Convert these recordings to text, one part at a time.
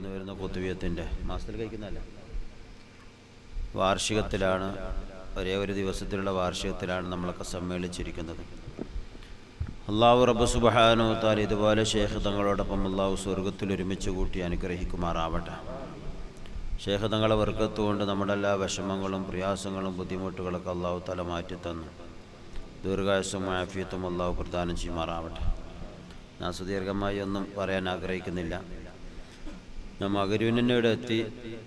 കടന്നു വരുന്ന ഖുതുബിയത്തിൻ്റെ മാസത്തിൽ കഴിക്കുന്നതല്ല, വാർഷികത്തിലാണ്. ഒരേ ഒരു ദിവസത്തിലുള്ള വാർഷികത്തിലാണ് നമ്മളൊക്കെ സമ്മേളിച്ചിരിക്കുന്നത്. അള്ളാഹു റബ്ബ് സുബ്ഹാനഹു വ തആല ഇതുപോലെ ശൈഖ് തങ്ങളോടൊപ്പം അള്ളാഹു സ്വർഗത്തിൽ ഒരുമിച്ച് കൂട്ടി അനുഗ്രഹിക്കുമാറാവട്ടെ. ശൈഖ് തങ്ങളെ ബർക്കത്ത് കൊണ്ട് നമ്മുടെ എല്ലാ വിഷമങ്ങളും പ്രയാസങ്ങളും ബുദ്ധിമുട്ടുകളൊക്കെ അള്ളാഹു തആല മാറ്റിത്തന്നു ദീർഘായുസ്സും ആഫിയത്തും അള്ളാഹു പ്രദാനം ചെയ്യുമാറാവട്ടെ. ഞാൻ സുദീർഘമായി ഒന്നും പറയാൻ ആഗ്രഹിക്കുന്നില്ല. ഞാൻ മഗ്‌രിബിനിവിടെ എത്തി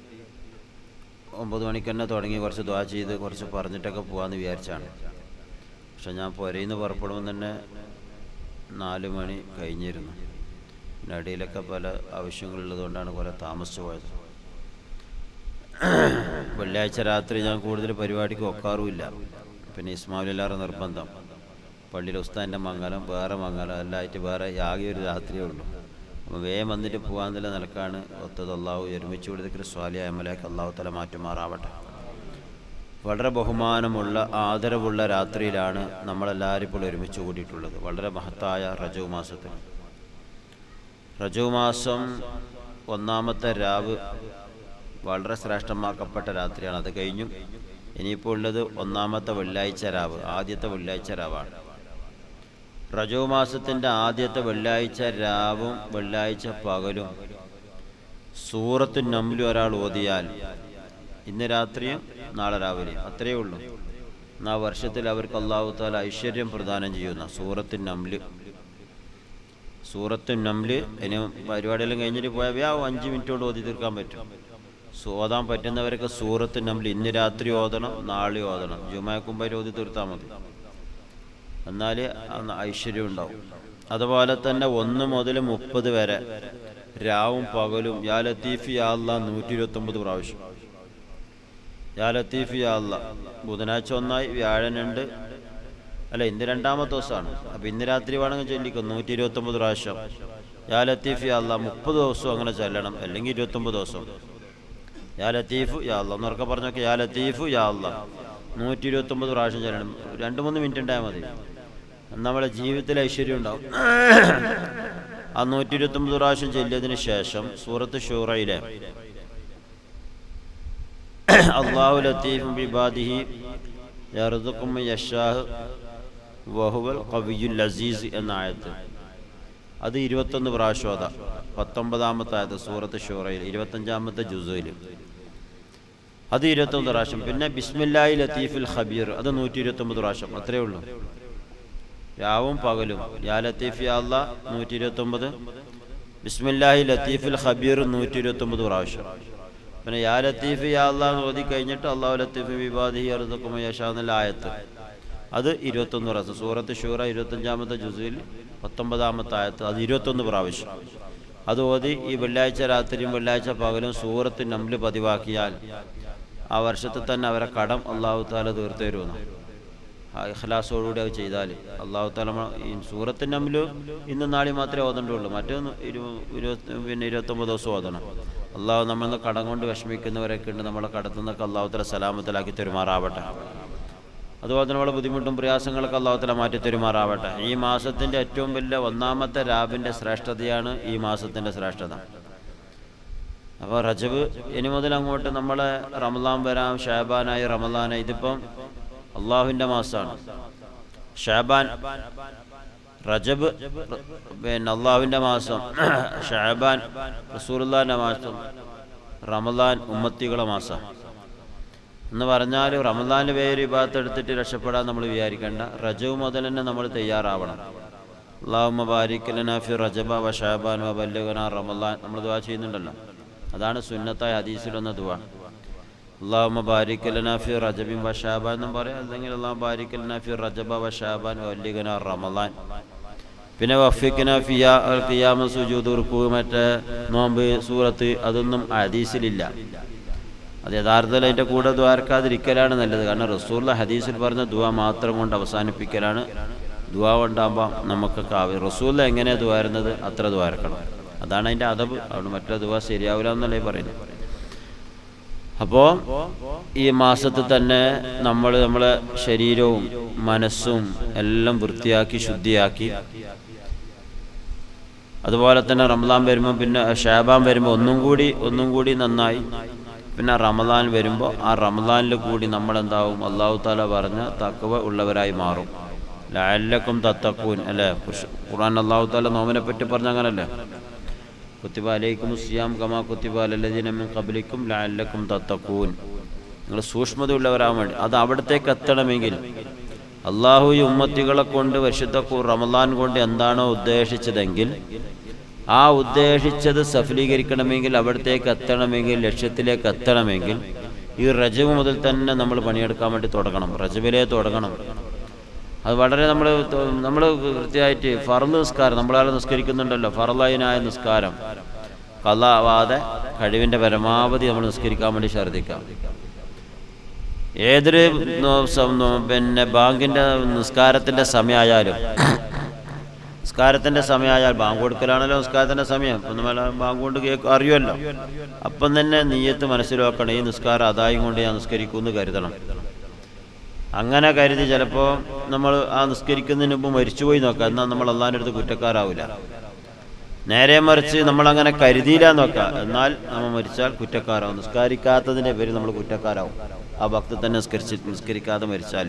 9 മണിക്ക് തന്നെ തുടങ്ങി കുറച്ച് ദുആ ചെയ്ത് കുറച്ച് പറഞ്ഞിട്ടൊക്കെ പോകാമെന്ന് വിചാരിച്ചാണ്. പക്ഷെ ഞാൻ പുരയിൽ നിന്ന് പുറപ്പെടുമ്പോൾ തന്നെ 4 മണി കഴിഞ്ഞിരുന്നു. പിന്നെ ഇടയിലൊക്കെ പല ആവശ്യങ്ങളുള്ളതുകൊണ്ടാണ് കുറേ താമസിച്ചു പോയത്. വെള്ളിയാഴ്ച രാത്രി ഞാൻ കൂടുതൽ പരിപാടിക്ക് ഒക്കാറുമില്ല. പിന്നെ ഇസ്മായിലാറ് നിർബന്ധം, പള്ളിയിൽ ഉസ്താദിൻ്റെ മംഗലം വേറെ മംഗലം എല്ലായിട്ട് വേറെ ആകെ ഒരു രാത്രിയേ ഉള്ളൂ. അപ്പോൾ വേഗം വന്നിട്ട് പോകാമെന്നുള്ള നിലക്കാണ് ഒത്തത്. അള്ളാഹു ഒരുമിച്ച് കൊടുത്തിട്ട് സ്വാലിയ അമലേക്ക് അള്ളാഹു തല മാറ്റുമാറാവട്ടെ. വളരെ ബഹുമാനമുള്ള ആദരവുള്ള രാത്രിയിലാണ് നമ്മളെല്ലാവരും ഇപ്പോൾ ഒരുമിച്ച് കൂടിയിട്ടുള്ളത്. വളരെ മഹത്തായ റജബ് മാസത്തിൽ, റജബ് മാസം 1-ാമത്തെ രാവ് വളരെ ശ്രേഷ്ഠമാക്കപ്പെട്ട രാത്രിയാണ്. അത് കഴിഞ്ഞു. ഇനിയിപ്പോൾ ഉള്ളത് 1-ാമത്തെ വെള്ളിയാഴ്ച രാവ്, ആദ്യത്തെ വെള്ളിയാഴ്ച രാവാണ്. റജബ് മാസത്തിൻ്റെ ആദ്യത്തെ വെള്ളിയാഴ്ച രാവും വെള്ളിയാഴ്ച പകലും സൂറത്തു നംല് ഒരാൾ ഓതിയാൽ ഇന്ന് രാത്രിയും നാളെ രാവിലെ അത്രയേ ഉള്ളൂ. ആ വർഷത്തിൽ അവർക്ക് അല്ലാഹു തആല ഐശ്വര്യം പ്രദാനം ചെയ്യുന്ന സൂറത്തു നംല്. സൂറത്തു നംല് ഇനി പരിപാടിയെല്ലാം കഴിഞ്ഞിട്ട് പോയാൽ 5 മിനിറ്റ് കൊണ്ട് ഓതി തീർക്കാൻ പറ്റും. ഓതാൻ പറ്റുന്നവരൊക്കെ സൂറത്തു നംല് ഇന്ന് രാത്രി ഓതണം, നാളെ ഓതണം. ജുമാക്കുമ്പായി ഓതി തീർത്താൽ മതി, എന്നാൽ ഐശ്വര്യം ഉണ്ടാവും. അതുപോലെ തന്നെ 1 മുതൽ 30 വരെ രാവും പകലും യാ ലത്തീഫ് യാ അല്ലാഹ് 129 പ്രാവശ്യം. യാ ലത്തീഫ് യാ അല്ലാഹ്. ബുധനാഴ്ച 1 വ്യാഴൻ 2, അല്ല ഇന്ന് 2-ാമത്തെ ദിവസമാണ്. അപ്പം ഇന്ന് രാത്രി വേണമെങ്കിൽ ചൊല്ലിക്കും 129 പ്രാവശ്യം യാ ലത്തീഫ് യാ അല്ലാഹ്. 30 ദിവസവും അങ്ങനെ ചൊല്ലണം, അല്ലെങ്കിൽ 29 ദിവസം. യാ ലത്തീഫ് യാ അല്ലാഹ് എന്നൊക്കെ പറഞ്ഞൊക്കെ യാ ലത്തീഫ് യാ അല്ലാഹ് 129 പ്രാവശ്യം ചൊല്ലണം. 2-3 മിനിറ്റ് ഉണ്ടായാൽ മതി, നമ്മളെ ജീവിതത്തിൽ ഐശ്വര്യം ഉണ്ടാവും. ആ 129 പ്രാവശ്യം ചൊല്ലിയതിന് ശേഷം സൂറത്ത് ശൂറയിലെ അല്ലാഹു ലത്തീഫും ബിഇബാദിഹി യർസുഖു മൻ യശാഉ വഹുവൽ ഖവിയ്യുൽ അസീസ് എന്ന ആയത്ത്, അത് 21 പ്രാവശ്യം ഓതാ. 19-ാമത്തെ ആയത്ത് സൂറത്ത് ശൂറയിൽ 25-ാമത്തെ ജുസുയിൽ അത് 21 പ്രാവശ്യം. പിന്നെ ബിസ്മില്ലാഹി ലത്തീഫുൽ ഖബീർ അത് 129 പ്രാവശ്യം. അത്രയേ ഉള്ളൂ. രാവും പകലും യാ ലത്തീഫ് യാ അല്ലാഹ് 129, ബിസ്മില്ലാഹി ലത്തീഫുൽ ഖബീർ 129 പ്രാവശ്യം. പിന്നെ യാ ലത്തീഫ് യാ അല്ലാഹ് ഓതി കഴിഞ്ഞിട്ട് അല്ലാഹു ലത്തീഫു ബിഇബാദിഹി യർസുഖു മൻ യശാഉ എന്നുള്ള ആയത്ത്, അത് 21 പ്രാവശ്യം. സൂറത്ത് ശൂറ 25-ാമത്തെ ജുസുയിൽ 19-ാമത്തെ ആയത്ത്, അത് 21 പ്രാവശ്യം. അത് ഓതി ഈ വെള്ളിയാഴ്ച രാത്രിയും വെള്ളിയാഴ്ച പകലും സൂറത്ത് നംല് പതിവാക്കിയാൽ ആ വർഷത്തിൽ തന്നെ അവരെ കടം അല്ലാഹു തആല തീർത്തു തരുമെന്ന്. ആ ഇഖ്ലാസോടുകൂടി അത് ചെയ്താൽ അല്ലാഹു തആല ഈ സൂറത്ത് നംല് ഇന്ന് നാളെ മാത്രമേ ഓതണ്ടുള്ളൂ. മറ്റൊന്ന് 29 ദിവസം ഓതണം. അല്ലാഹു നമ്മളിന്ന് കടം കൊണ്ട് വിഷമിക്കുന്നവരൊക്കെ ഉണ്ട്, നമ്മളെ കടത്തുനിന്നൊക്കെ അല്ലാഹു തആല സലാമത്തിലാക്കി തെരുമാറാവട്ടെ. അതുപോലെ തന്നെ നമ്മളെ ബുദ്ധിമുട്ടും പ്രയാസങ്ങളൊക്കെ അല്ലാഹു തആല മാറ്റി തെരുമാറാവട്ടെ. ഈ മാസത്തിൻ്റെ ഏറ്റവും വലിയ 1-ാമത്തെ രാവിൻ്റെ ശ്രേഷ്ഠതയാണ് ഈ മാസത്തിൻ്റെ ശ്രേഷ്ഠത. അപ്പോൾ റജബ് ഇനി മുതൽ അങ്ങോട്ട് നമ്മളെ റമളാൻ വരാം, ഷഅബാനായി റമളാനായി. ഇതിപ്പം അള്ളാഹുവിൻ്റെ മാസമാണ്. ഷഅബാൻ, റജബ് പിന്നെ അള്ളാഹുവിൻ്റെ മാസം, ഷഅബാൻ റസൂലുള്ളാഹിൻ്റെ മാസം, റമളാൻ ഉമ്മത്തികളുടെ മാസം എന്ന് പറഞ്ഞാൽ റമളാൻ്റെ പേര് ഇബാദത്ത് എടുത്തിട്ട് രക്ഷപ്പെടാൻ നമ്മൾ വിചാരിക്കേണ്ട. റജബ് മുതൽ തന്നെ നമ്മൾ തയ്യാറാവണം. അല്ലാഹുമ്മ ബാരിക് ലനാ ഫി റജബ വ ഷഅബാൻ വ ബല്ലിഗ്നാ റമളാൻ നമ്മൾ ദുആ ചെയ്യുന്നുണ്ടല്ലോ. അതാണ് സുന്നത്തായ ഹദീസിൽ വന്ന ദുആ. അല്ലാഹുമ്മ ബാരിക് ലനാ ഫി റജബിൻ വ ഷഅബാൻ എന്നും പറയാം, അല്ലെങ്കിൽ അല്ലാഹുമ്മ ബാരിക് ലനാ ഫി റജബ വ ഷഅബാൻ വ ബല്ലിഗ്നാ റമളാൻ. പിന്നെ വഫിഖ്നാ ഫിയാ അൽ ഖിയാമ സുജൂദ് റുകൂ മറ്റേ നോമ്പ് സൂറത്ത് അതൊന്നും ഹദീസിലില്ല. അത് യഥാർത്ഥത്തിൽ അതിൻ്റെ കൂടെ ദ്വാരക്കാതിരിക്കലാണ് നല്ലത്. കാരണം റസൂലുള്ള ഹദീസിൽ പറഞ്ഞ ദുആ മാത്രം കൊണ്ട് അവസാനിപ്പിക്കലാണ്. ദുആ കൊണ്ടാകുമ്പോൾ നമുക്കൊക്കെ ആവശ്യം റസൂലുള്ള എങ്ങനെ ദ്വാരുന്നത് അത്ര ദ്വാരക്കണം. അതാണ് അതിൻ്റെ അദബ്. അതുകൊണ്ട് മറ്റേ ദുആ ശരിയാവില്ല എന്നല്ലേ പറയുന്നത്. അപ്പോൾ ഈ മാസത്തിൽ തന്നെ നമ്മളെ ശരീരവും മനസ്സും എല്ലാം വൃത്തിയാക്കി ശുദ്ധിയാക്കി അതുപോലെ തന്നെ റമദാൻ വരുമ്പോൾ പിന്നെ ഷാബാൻ വരുമ്പോൾ ഒന്നും കൂടി നന്നായി. പിന്നെ റമദാൻ വരുമ്പോൾ ആ റമദാനിൽ കൂടി നമ്മളെന്താവും? അല്ലാഹു തആല പറഞ്ഞ തഖ്വ ഉള്ളവരായി മാറും. ലഅല്ലക്കും തത്തഖൂൻ അല്ലേ? ഖുർആൻ അല്ലാഹു തആല നോമിനെ പറ്റി പറഞ്ഞ അങ്ങനല്ലേ? കുത്തിബ അലൈക്കുമുസ് സിയാം കമാ കുത്തിബ അലല്ലദീന മിൻ ഖബ്ലിക്കും ലഅല്ലക്കും തത്തഖൂൻ. നിങ്ങൾ സൂക്ഷ്മതയുള്ളവരാകാൻ വേണ്ടി. അത് അവിടത്തേക്ക് എത്തണമെങ്കിൽ അള്ളാഹു ഈ ഉമ്മത്തികളെ കൊണ്ട് വിശുദ്ധ റമദാൻ കൊണ്ട് എന്താണോ ഉദ്ദേശിച്ചതെങ്കിൽ ആ ഉദ്ദേശിച്ചത് സഫലീകരിക്കണമെങ്കിൽ, അവിടത്തേക്ക് എത്തണമെങ്കിൽ, ലക്ഷ്യത്തിലേക്ക് എത്തണമെങ്കിൽ ഈ റജബ് മുതൽ തന്നെ നമ്മൾ പണിയെടുക്കാൻ വേണ്ടി തുടങ്ങണം. റജബിലേ തുടങ്ങണം. അത് വളരെ നമ്മൾ കൃത്യമായിട്ട് ഫർള് നിസ്കാരം നമ്മളാൽ നിസ്കരിക്കുന്നുണ്ടല്ലോ, ഫർളൈനായ നിസ്കാരം ഖളാ ആവാതെ കഴിവിൻ്റെ പരമാവധി നമ്മൾ നിസ്കരിക്കാൻ വേണ്ടി ശ്രദ്ധിക്കാം. ഏതൊരു പിന്നെ ബാങ്കിൻ്റെ നിസ്കാരത്തിൻ്റെ സമയമായാലും ബാങ്ക് കൊടുക്കലാണല്ലോ നിസ്കാരത്തിൻ്റെ സമയം. ഒന്ന് ബാങ്ക് കൊണ്ട് അറിയുമല്ലോ. അപ്പം തന്നെ നീയത്ത് മനസ്സിലാക്കണം, ഈ നിസ്കാരം അതായും കൊണ്ട് ഞാൻ നിസ്കരിക്കുമെന്ന് കരുതണം. അങ്ങനെ കരുതി ചിലപ്പോൾ നമ്മൾ ആ നിസ്കരിക്കുന്നതിന് മുമ്പ് മരിച്ചുപോയി നോക്കാം, എന്നാൽ നമ്മൾ അള്ളാഹിൻ്റെ അടുത്ത് കുറ്റക്കാരാവില്ല. നേരെ മറിച്ച് നമ്മളങ്ങനെ കരുതിയില്ല നോക്കാം, എന്നാൽ നമ്മൾ മരിച്ചാൽ കുറ്റക്കാരാവും. നിസ്കരിക്കാത്തതിൻ്റെ പേരിൽ നമ്മൾ കുറ്റക്കാരാവും. ആ ഭക്തി തന്നെ നിസ്കരിക്കാതെ മരിച്ചാൽ.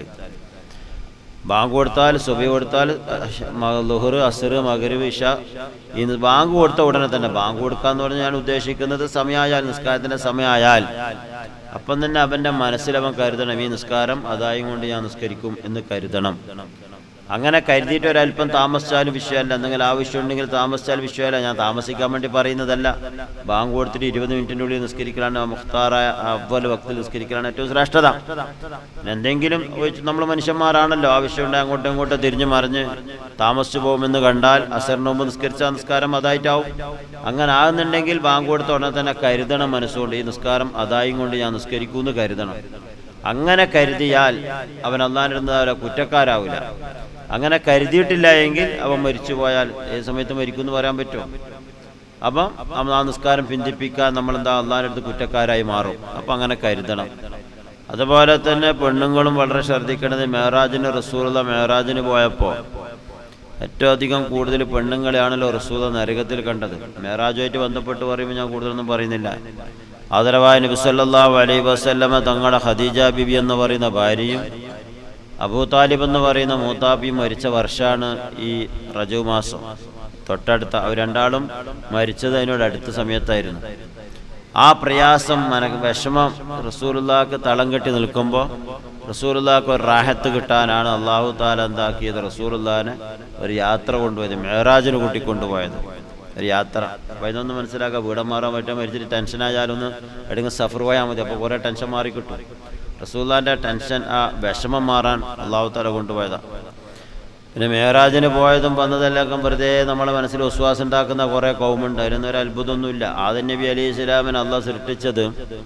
ബാങ്ക് കൊടുത്താൽ, സുബഹി കൊടുത്താൽ, ളുഹർ, അസ്ർ, മഗ്രിബ്, ഇശ, ഈ ബാങ്ക് കൊടുത്ത ഉടനെ തന്നെ ബാങ്ക് കൊടുക്കാന്ന് പറഞ്ഞാൽ ഞാൻ ഉദ്ദേശിക്കുന്നത് സമയമായാൽ, നിസ്കാരത്തിൻ്റെ സമയമായാൽ അപ്പം തന്നെ അവൻ്റെ മനസ്സിലവൻ കരുതണം, ഈ നിസ്കാരം അതായും കൊണ്ട് ഞാൻ നിസ്കരിക്കും എന്ന് കരുതണം. അങ്ങനെ കരുതിയിട്ട് ഒരല്പം താമസിച്ചാലും വിഷയമല്ല, എന്തെങ്കിലും ആവശ്യമുണ്ടെങ്കിൽ താമസിച്ചാൽ വിഷയമല്ല. ഞാൻ താമസിക്കാൻ വേണ്ടി പറയുന്നതല്ല. ബാങ്ക് കൊടുത്തിട്ട് 20 മിനിറ്റിൻ്റെ ഉള്ളിൽ നിസ്കരിക്കലാണ് മുഖ്താറായ അവ്വൽ വക്തിൽ നിസ്കരിക്കലാണ് ഏറ്റവും ശ്രേഷ്ഠത. എന്തെങ്കിലും നമ്മൾ മനുഷ്യന്മാരാണല്ലോ, ആവശ്യമുണ്ടെങ്കിൽ അങ്ങോട്ടും ഇങ്ങോട്ടും തിരിഞ്ഞു മറിഞ്ഞ് താമസിച്ചു പോകുമെന്ന് കണ്ടാൽ അസറിന് മുമ്പ് നിസ്കരിച്ച നിസ്കാരം അതായിട്ടാവും. അങ്ങനെ ആകുന്നുണ്ടെങ്കിൽ ബാങ്ക് കൊടുത്ത ഉടനെ തന്നെ കരുതണം മനസ്സുകൊണ്ട്, ഈ നിസ്കാരം അതായും കൊണ്ട് ഞാൻ നിസ്കരിക്കുമെന്ന് കരുതണം. അങ്ങനെ കരുതിയാൽ അവൻ അള്ളാഹിൻ്റെ കുറ്റക്കാരാവില്ല. അങ്ങനെ കരുതിയിട്ടില്ല എങ്കിൽ അവൻ മരിച്ചു പോയാൽ ഏത് സമയത്ത് മരിക്കുമെന്ന് പറയാൻ പറ്റുമോ? അപ്പം ആ നിസ്കാരം പിന്തിപ്പിക്കാൻ നമ്മളെന്താ അള്ളാഹിൻ്റെ അടുത്ത് കുറ്റക്കാരായി മാറും. അപ്പം അങ്ങനെ കരുതണം. അതുപോലെ തന്നെ പെണ്ണുങ്ങളും വളരെ ശ്രദ്ധിക്കേണ്ടത്, റസൂലുള്ള മെഹറാജിന് പോയപ്പോൾ ഏറ്റവും അധികം കൂടുതൽ പെണ്ണുങ്ങളെയാണല്ലോ റസൂല നരകത്തിൽ കണ്ടത്. മെഹറാജുമായിട്ട് ബന്ധപ്പെട്ട് പറയുമ്പോൾ ഞാൻ കൂടുതലൊന്നും പറയുന്നില്ല. ആദരവായ നബി സല്ലല്ലാഹു അലൈഹി വസല്ലമ തങ്ങളുടെ ഖദീജ ബിബി എന്ന് പറയുന്ന ഭാര്യയും അബൂ താലിബ് എന്ന് പറയുന്ന മൂത്താബിയും മരിച്ച വർഷമാണ് ഈ റജബ് മാസം. തൊട്ടടുത്ത അവർ രണ്ടാളും മരിച്ചത് അതിനോട് അടുത്ത സമയത്തായിരുന്നു. ആ പ്രയാസം, വിഷമം റസൂലുള്ളാഹിക്ക് തളം കെട്ടി നിൽക്കുമ്പോൾ റസൂലുള്ളാഹിക്ക് ഒരു റാഹത്ത് കിട്ടാനാണ് അല്ലാഹു തആല എന്താക്കിയത്? റസൂലുള്ളാഹിനെ ഒരു യാത്ര കൊണ്ടുപോയത്, മെഹറാജിന് കൂട്ടിക്കൊണ്ടുപോയത്. ഒരു യാത്ര. അപ്പോൾ ഇതൊന്നും മനസ്സിലാക്കുക, വീടം മാറാൻ പറ്റാൻ മരിച്ചിട്ട് ടെൻഷനായാലൊന്ന് എവിടെയെങ്കിലും സഫർ പോയാൽ മതി, അപ്പോൾ കുറേ ടെൻഷൻ മാറിക്കിട്ടും. റസൂലുള്ളാഹിൻ്റെ ടെൻഷൻ, ആ വിഷമം മാറാൻ അല്ലാഹു തആല കൊണ്ടുപോയതാണ്. പിന്നെ മെഹറാജിന് പോയതും വന്നതെല്ലാം വെറുതെ നമ്മളെ മനസ്സിൽ വിശ്വാസം ഉണ്ടാക്കുന്ന കുറേ കൗമുണ്ട്. അതിനൊന്നും ഒരു അത്ഭുതമൊന്നുമില്ല. ആദം നബി അലൈഹി സ്വലാമിനെ അള്ളാഹ് സൃഷ്ടിച്ചത്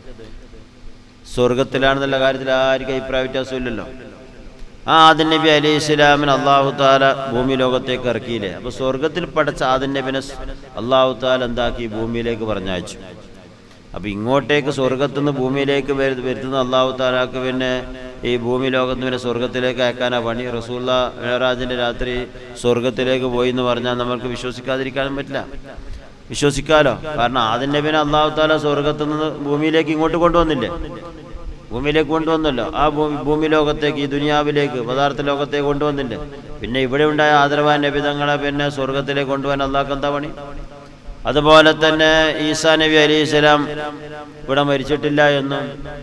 സ്വർഗത്തിലാണെന്നുള്ള കാര്യത്തിൽ ആർക്കും അഭിപ്രായ വ്യത്യാസമില്ലല്ലോ. ആ ആദം നബി അലൈഹി സ്വലാമിന് അള്ളാഹു താല ഭൂമി ലോകത്തേക്ക് ഇറക്കിയില്ലേ? അപ്പോൾ സ്വർഗത്തിൽ പഠിച്ച ആദം നബിനെ അള്ളാഹു താല എന്താക്കി? ഭൂമിയിലേക്ക് പറഞ്ഞയച്ചു. അപ്പോൾ ഇങ്ങോട്ടേക്ക് സ്വർഗത്തുനിന്ന് ഭൂമിയിലേക്ക് വരുത്തുന്ന അള്ളാഹു താലാക്ക് പിന്നെ ഈ ഭൂമി ലോകത്ത് പിന്നെ സ്വർഗത്തിലേക്ക് അയക്കാനാ പണി. റസൂലുള്ള മെഹറാജിൻ്റെ രാത്രി സ്വർഗത്തിലേക്ക് പോയി എന്ന് പറഞ്ഞാൽ നമുക്ക് വിശ്വസിക്കാതിരിക്കാനും പറ്റില്ല. വിശ്വസിക്കാലോ. കാരണം ആദം നബിനെ അള്ളാഹു താല സ്വർഗത്തുനിന്ന് ഭൂമിയിലേക്ക് ഇങ്ങോട്ട് കൊണ്ടുവന്നില്ലേ? ഭൂമിയിലേക്ക് കൊണ്ടുവന്നല്ലോ. ആ ഭൂമി ലോകത്തേക്ക്, ഈ ദുനിയാവിലേക്ക്, പദാർത്ഥ ലോകത്തേക്ക് കൊണ്ടുവന്നില്ലേ? പിന്നെ ഇവിടെ ഉണ്ടായ ആദരവാൻ നബി തങ്ങളെ പിന്നെ സ്വർഗത്തിലേക്ക് കൊണ്ടുപോകാൻ അള്ളാഹ്ക്ക് എന്താ പണി? അതുപോലെ തന്നെ ഈസാ നബി അലൈഹിസ്സലാം ഇവിടെ മരിച്ചിട്ടില്ല എന്നും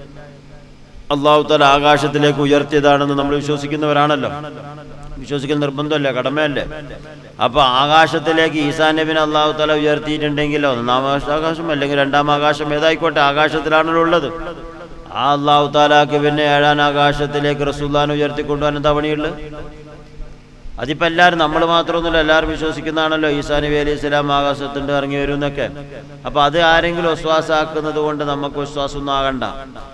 അള്ളാഹു തആല ആകാശത്തിലേക്ക് ഉയർത്തിയതാണെന്ന് നമ്മൾ വിശ്വസിക്കുന്നവരാണല്ലോ. വിശ്വസിക്കുന്ന നിർബന്ധമല്ലേ, കടമയല്ലേ? അപ്പോൾ ആകാശത്തിലേക്ക് ഈസാ നബിനെ അള്ളാഹു തആല ഉയർത്തിയിട്ടുണ്ടെങ്കിലോ, ഒന്നാം ആകാശം അല്ലെങ്കിൽ രണ്ടാം ആകാശം ഏതായിക്കോട്ടെ, ആകാശത്തിലാണല്ലോ ഉള്ളത്. ആ അള്ളാഹു തആലാക്ക് പിന്നെ ഏഴാം ആകാശത്തിലേക്ക് റസൂലുള്ളാഹിനെ ഉയർത്തിക്കൊണ്ടുപോകാൻ എന്താ പണിയുള്ളത്? അതിപ്പോൾ എല്ലാവരും, നമ്മൾ മാത്രമൊന്നുമില്ല, എല്ലാവരും വിശ്വസിക്കുന്നതാണല്ലോ ഈസാ നബി അലൈഹി സ്വലാം ആകാശത്തിൻ്റെ ഇറങ്ങി വരും എന്നൊക്കെ. അപ്പോൾ അത് ആരെങ്കിലും വിശ്വാസമാക്കുന്നത് കൊണ്ട് നമുക്ക് വിശ്വാസമൊന്നും ആകണ്ട.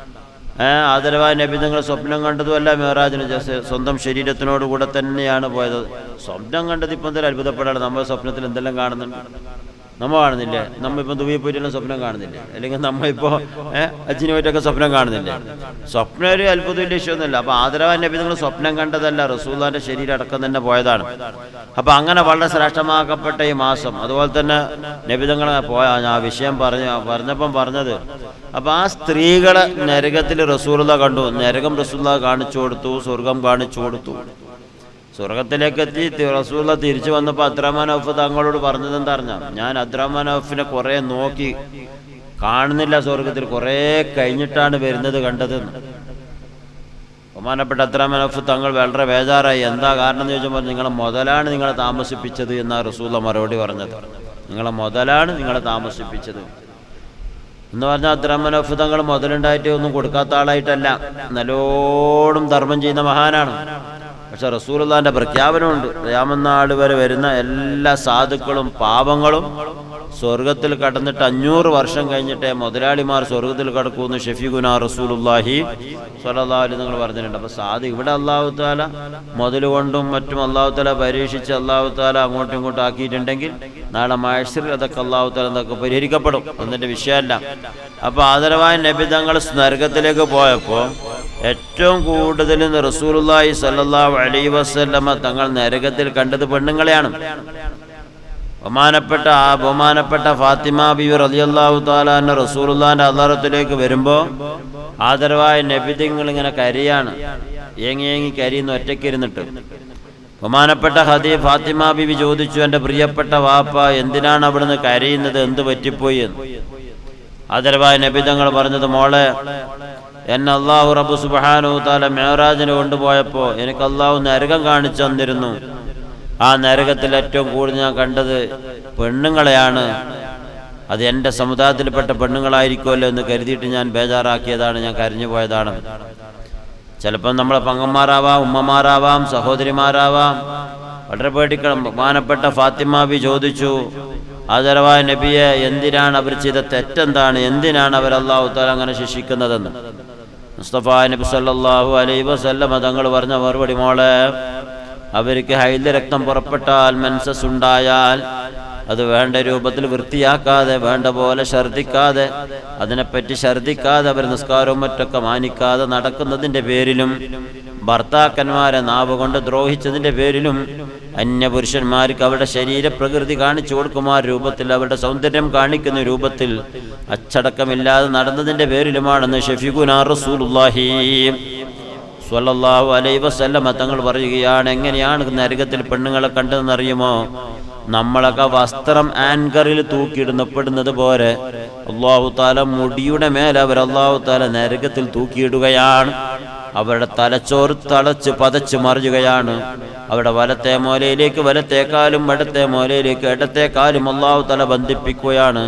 ആദരവായ നബി തങ്ങൾ സ്വപ്നം കണ്ടതുമല്ല മെഹറാജിന്, സ്വന്തം ശരീരത്തിനോട് കൂടെ തന്നെയാണ് പോയത്. സ്വപ്നം കണ്ടത് ഇപ്പം എന്തെങ്കിലും അത്ഭുതപ്പെടാണ്. നമ്മൾ സ്വപ്നത്തിൽ എന്തെല്ലാം കാണുന്നുണ്ട്. നമ്മൾ കാണുന്നില്ലേ? നമ്മളിപ്പോൾ ദുബൈയിൽ പോയിട്ടുള്ള സ്വപ്നം കാണുന്നില്ലേ? അല്ലെങ്കിൽ നമ്മളിപ്പോൾ അച്ഛന് പോയിട്ടൊക്കെ സ്വപ്നം കാണുന്നില്ലേ? സ്വപ്നം ഒരു അത്ഭുതമില്ല, വിഷയമൊന്നുമില്ല. അപ്പോൾ ആദരവാൻ നബി നിങ്ങൾ സ്വപ്നം കണ്ടതല്ല, റസൂലുള്ളാഹിന്റെ ശരീരം അടക്കം തന്നെ പോയതാണ്. അപ്പോൾ അങ്ങനെ വളരെ ശ്രേഷ്ഠമാക്കപ്പെട്ട ഈ മാസം, അതുപോലെ തന്നെ നബി തങ്ങൾ ആ വിഷയം പറഞ്ഞപ്പം പറഞ്ഞത്, അപ്പോൾ ആ സ്ത്രീകളെ നരകത്തിൽ റസൂലുള്ളാഹി കണ്ടു. നരകം റസൂലുള്ളാഹി കാണിച്ചു കൊടുത്തു, സ്വർഗം കാണിച്ചു കൊടുത്തു. സ്വർഗത്തിലേക്ക് എത്തി റസൂലുള്ളാഹി തിരിച്ചു വന്നപ്പോൾ അബ്ദുറഹ്മാൻ ഔഫ് തങ്ങളോട് പറഞ്ഞത് എന്താ പറഞ്ഞാൽ, ഞാൻ അബ്ദുറഹ്മാൻ ഔഫിനെ കുറേ നോക്കി കാണുന്നില്ല സ്വർഗത്തിൽ, കുറേ കഴിഞ്ഞിട്ടാണ് വരുന്നത് കണ്ടതെന്ന്. ബഹുമാനപ്പെട്ട അബ്ദുറഹ്മാൻ ഔഫ് തങ്ങൾ വളരെ ബേജാറായി. എന്താ കാരണം എന്ന് ചോദിച്ചപ്പോൾ നിങ്ങളെ മുതലാണ് നിങ്ങളെ താമസിപ്പിച്ചത് എന്നാണ് റസൂലുള്ളാഹി മറുപടി പറഞ്ഞത്. നിങ്ങളെ മുതലാണ് നിങ്ങളെ താമസിപ്പിച്ചത് എന്ന് പറഞ്ഞാൽ അബ്ദുറഹ്മാൻ ഔഫ് തങ്ങൾ മുതലുണ്ടായിട്ട് ഒന്നും കൊടുക്കാത്ത ആളായിട്ടല്ല, നല്ലോണം ധർമ്മം ചെയ്യുന്ന മഹാനാണ്. പക്ഷെ റസൂലുള്ളാഹിന്റെ പ്രഖ്യാപനമുണ്ട്, ഖിയാമത്ത് വരെ വരുന്ന എല്ലാ സാധുക്കളും പാപങ്ങളും സ്വർഗത്തിൽ കടന്നിട്ട് 500 വർഷം കഴിഞ്ഞിട്ടേ മുതലാളിമാർ സ്വർഗത്തിൽ കടക്കുമെന്ന് ഷഫീഖുനാ റസൂലുള്ളാഹി സ്വല്ലല്ലാഹു അലൈഹി നിങ്ങൾ പറഞ്ഞിട്ടുണ്ട്. അപ്പോൾ സാധു ഇവിടെ അല്ലാഹു തആല മുതലുകൊണ്ടും മറ്റും അല്ലാഹു തആല പരീക്ഷിച്ച് അല്ലാഹു തആല അങ്ങോട്ടും ഇങ്ങോട്ടും ആക്കിയിട്ടുണ്ടെങ്കിൽ നാളെ മഹ്ശറിൽ അതൊക്കെ അല്ലാഹു തആല എന്തൊക്കെ പരിഹരിക്കപ്പെടും എന്നതിൻ്റെ വിഷയമല്ല. അപ്പോൾ ആദരവായ നബി തങ്ങൾ നരകത്തിലേക്ക് പോയപ്പോൾ ഏറ്റവും കൂടുതൽ റസൂലുള്ളാഹി സ്വല്ലല്ലാഹു അലൈഹി വസല്ലമ തങ്ങൾ നരകത്തിൽ കണ്ടത് പെണ്ണുങ്ങളെയാണ്. ബഹുമാനപ്പെട്ട ഫാത്തിമ ബിബി റളിയല്ലാഹു തആല അൻഹ റസൂലുള്ളാഹിന്റെ ഹളറത്തിലേക്ക് വരുമ്പോൾ ആദരവായ നബി തങ്ങൾ ഇങ്ങനെ കരയാണ്, ഏങ്ങി കരിയുന്നു ഒറ്റയ്ക്കിരുന്നിട്ട്. ബഹുമാനപ്പെട്ട ഫാത്തിമ ബിബി ചോദിച്ചു, എൻ്റെ പ്രിയപ്പെട്ട വാപ്പ എന്തിനാണ് അവിടുന്ന് കരയുന്നത്, എന്ത് പറ്റിപ്പോയി എന്ന്. ആദരവായ നബി തങ്ങൾ പറഞ്ഞത്, മോളെ എന്നെ അല്ലാഹു റബ്ബ് സുബ്ഹാനഹു തആല മിഅ്റാജിന് കൊണ്ടുപോയപ്പോൾ എനിക്ക് അല്ലാഹു നരകം കാണിച്ചു തന്നിരുന്നു. ആ നരകത്തിൽ ഏറ്റവും കൂടുതൽ ഞാൻ കണ്ടത് പെണ്ണുങ്ങളെയാണ്. അത് എൻ്റെ സമുദായത്തിൽപ്പെട്ട പെണ്ണുങ്ങളായിരിക്കുമല്ലോ എന്ന് കരുതിയിട്ട് ഞാൻ ബേജാറാക്കിയതാണ്, ഞാൻ കരഞ്ഞു പോയതാണ്. ചിലപ്പം നമ്മളെ പങ്ങന്മാരാവാം, ഉമ്മമാരാവാം, സഹോദരിമാരാവാം. വളരെ പേടിക്കണം. ബഹുമാനപ്പെട്ട ഫാത്തിമ ബി ചോദിച്ചു, ആദരവായ നബിയെ എന്തിനാണ് അവർ ചെയ്ത തെറ്റെന്താണ്, എന്തിനാണ് അവർ അല്ലാഹു തആല അങ്ങനെ ശിക്ഷിക്കുന്നതെന്ന്. മുസ്തഫ നബി സല്ലല്ലാഹു അലൈഹി വസല്ലം തങ്ങൾ പറഞ്ഞ മറുപടി, മോളെ അവർക്ക് ഹൈദ് രക്തം പുറപ്പെട്ടാൽ, മെൻസസ് ഉണ്ടായാൽ അത് വേണ്ട രൂപത്തിൽ വൃത്തിയാക്കാതെ, വേണ്ട പോലെ ഛർദ്ദിക്കാതെ, അതിനെപ്പറ്റി ഛർദ്ദിക്കാതെ അവർ നിസ്കാരവും മറ്റൊക്കെ മാനിക്കാതെ നടക്കുന്നതിൻ്റെ പേരിലും, ഭർത്താക്കന്മാരെ നാവ് കൊണ്ട് ദ്രോഹിച്ചതിൻ്റെ പേരിലും, അന്യപുരുഷന്മാർക്ക് അവരുടെ ശരീരപ്രകൃതി കാണിച്ചു കൊടുക്കുമാ രൂപത്തിൽ, അവരുടെ സൗന്ദര്യം കാണിക്കുന്ന രൂപത്തിൽ അച്ചടക്കമില്ലാതെ നടന്നതിൻ്റെ പേരിലുമാണെന്ന് ഷഫീഖുനാ റസൂലുള്ളാഹി സ്വല്ലല്ലാഹു അലൈഹി വസല്ലം തങ്ങൾ പറയുകയാണ്. എങ്ങനെയാണ് നരകത്തിൽ പെണ്ണുങ്ങളെ കണ്ടതെന്നറിയുമോ? നമ്മളൊക്കെ വസ്ത്രം ആങ്കറിൽ തൂക്കിയിടുന്നപ്പെടുന്നത് പോലെ അല്ലാഹു തആല മുടിയുടെ മേലെ അവർ അല്ലാഹു തആല നരകത്തിൽ തൂക്കിയിടുകയാണ്. അവരുടെ തലച്ചോറ് തളച്ച് പതച്ച് മറിയുകയാണ്. അവരുടെ വലത്തെ മൂലയിലേക്ക് വലത്തേക്കാലും ഇടത്തെ മൂലയിലേക്ക് ഇടത്തേക്കാലും അല്ലാഹു തആല ബന്ധിപ്പിക്കുകയാണ്.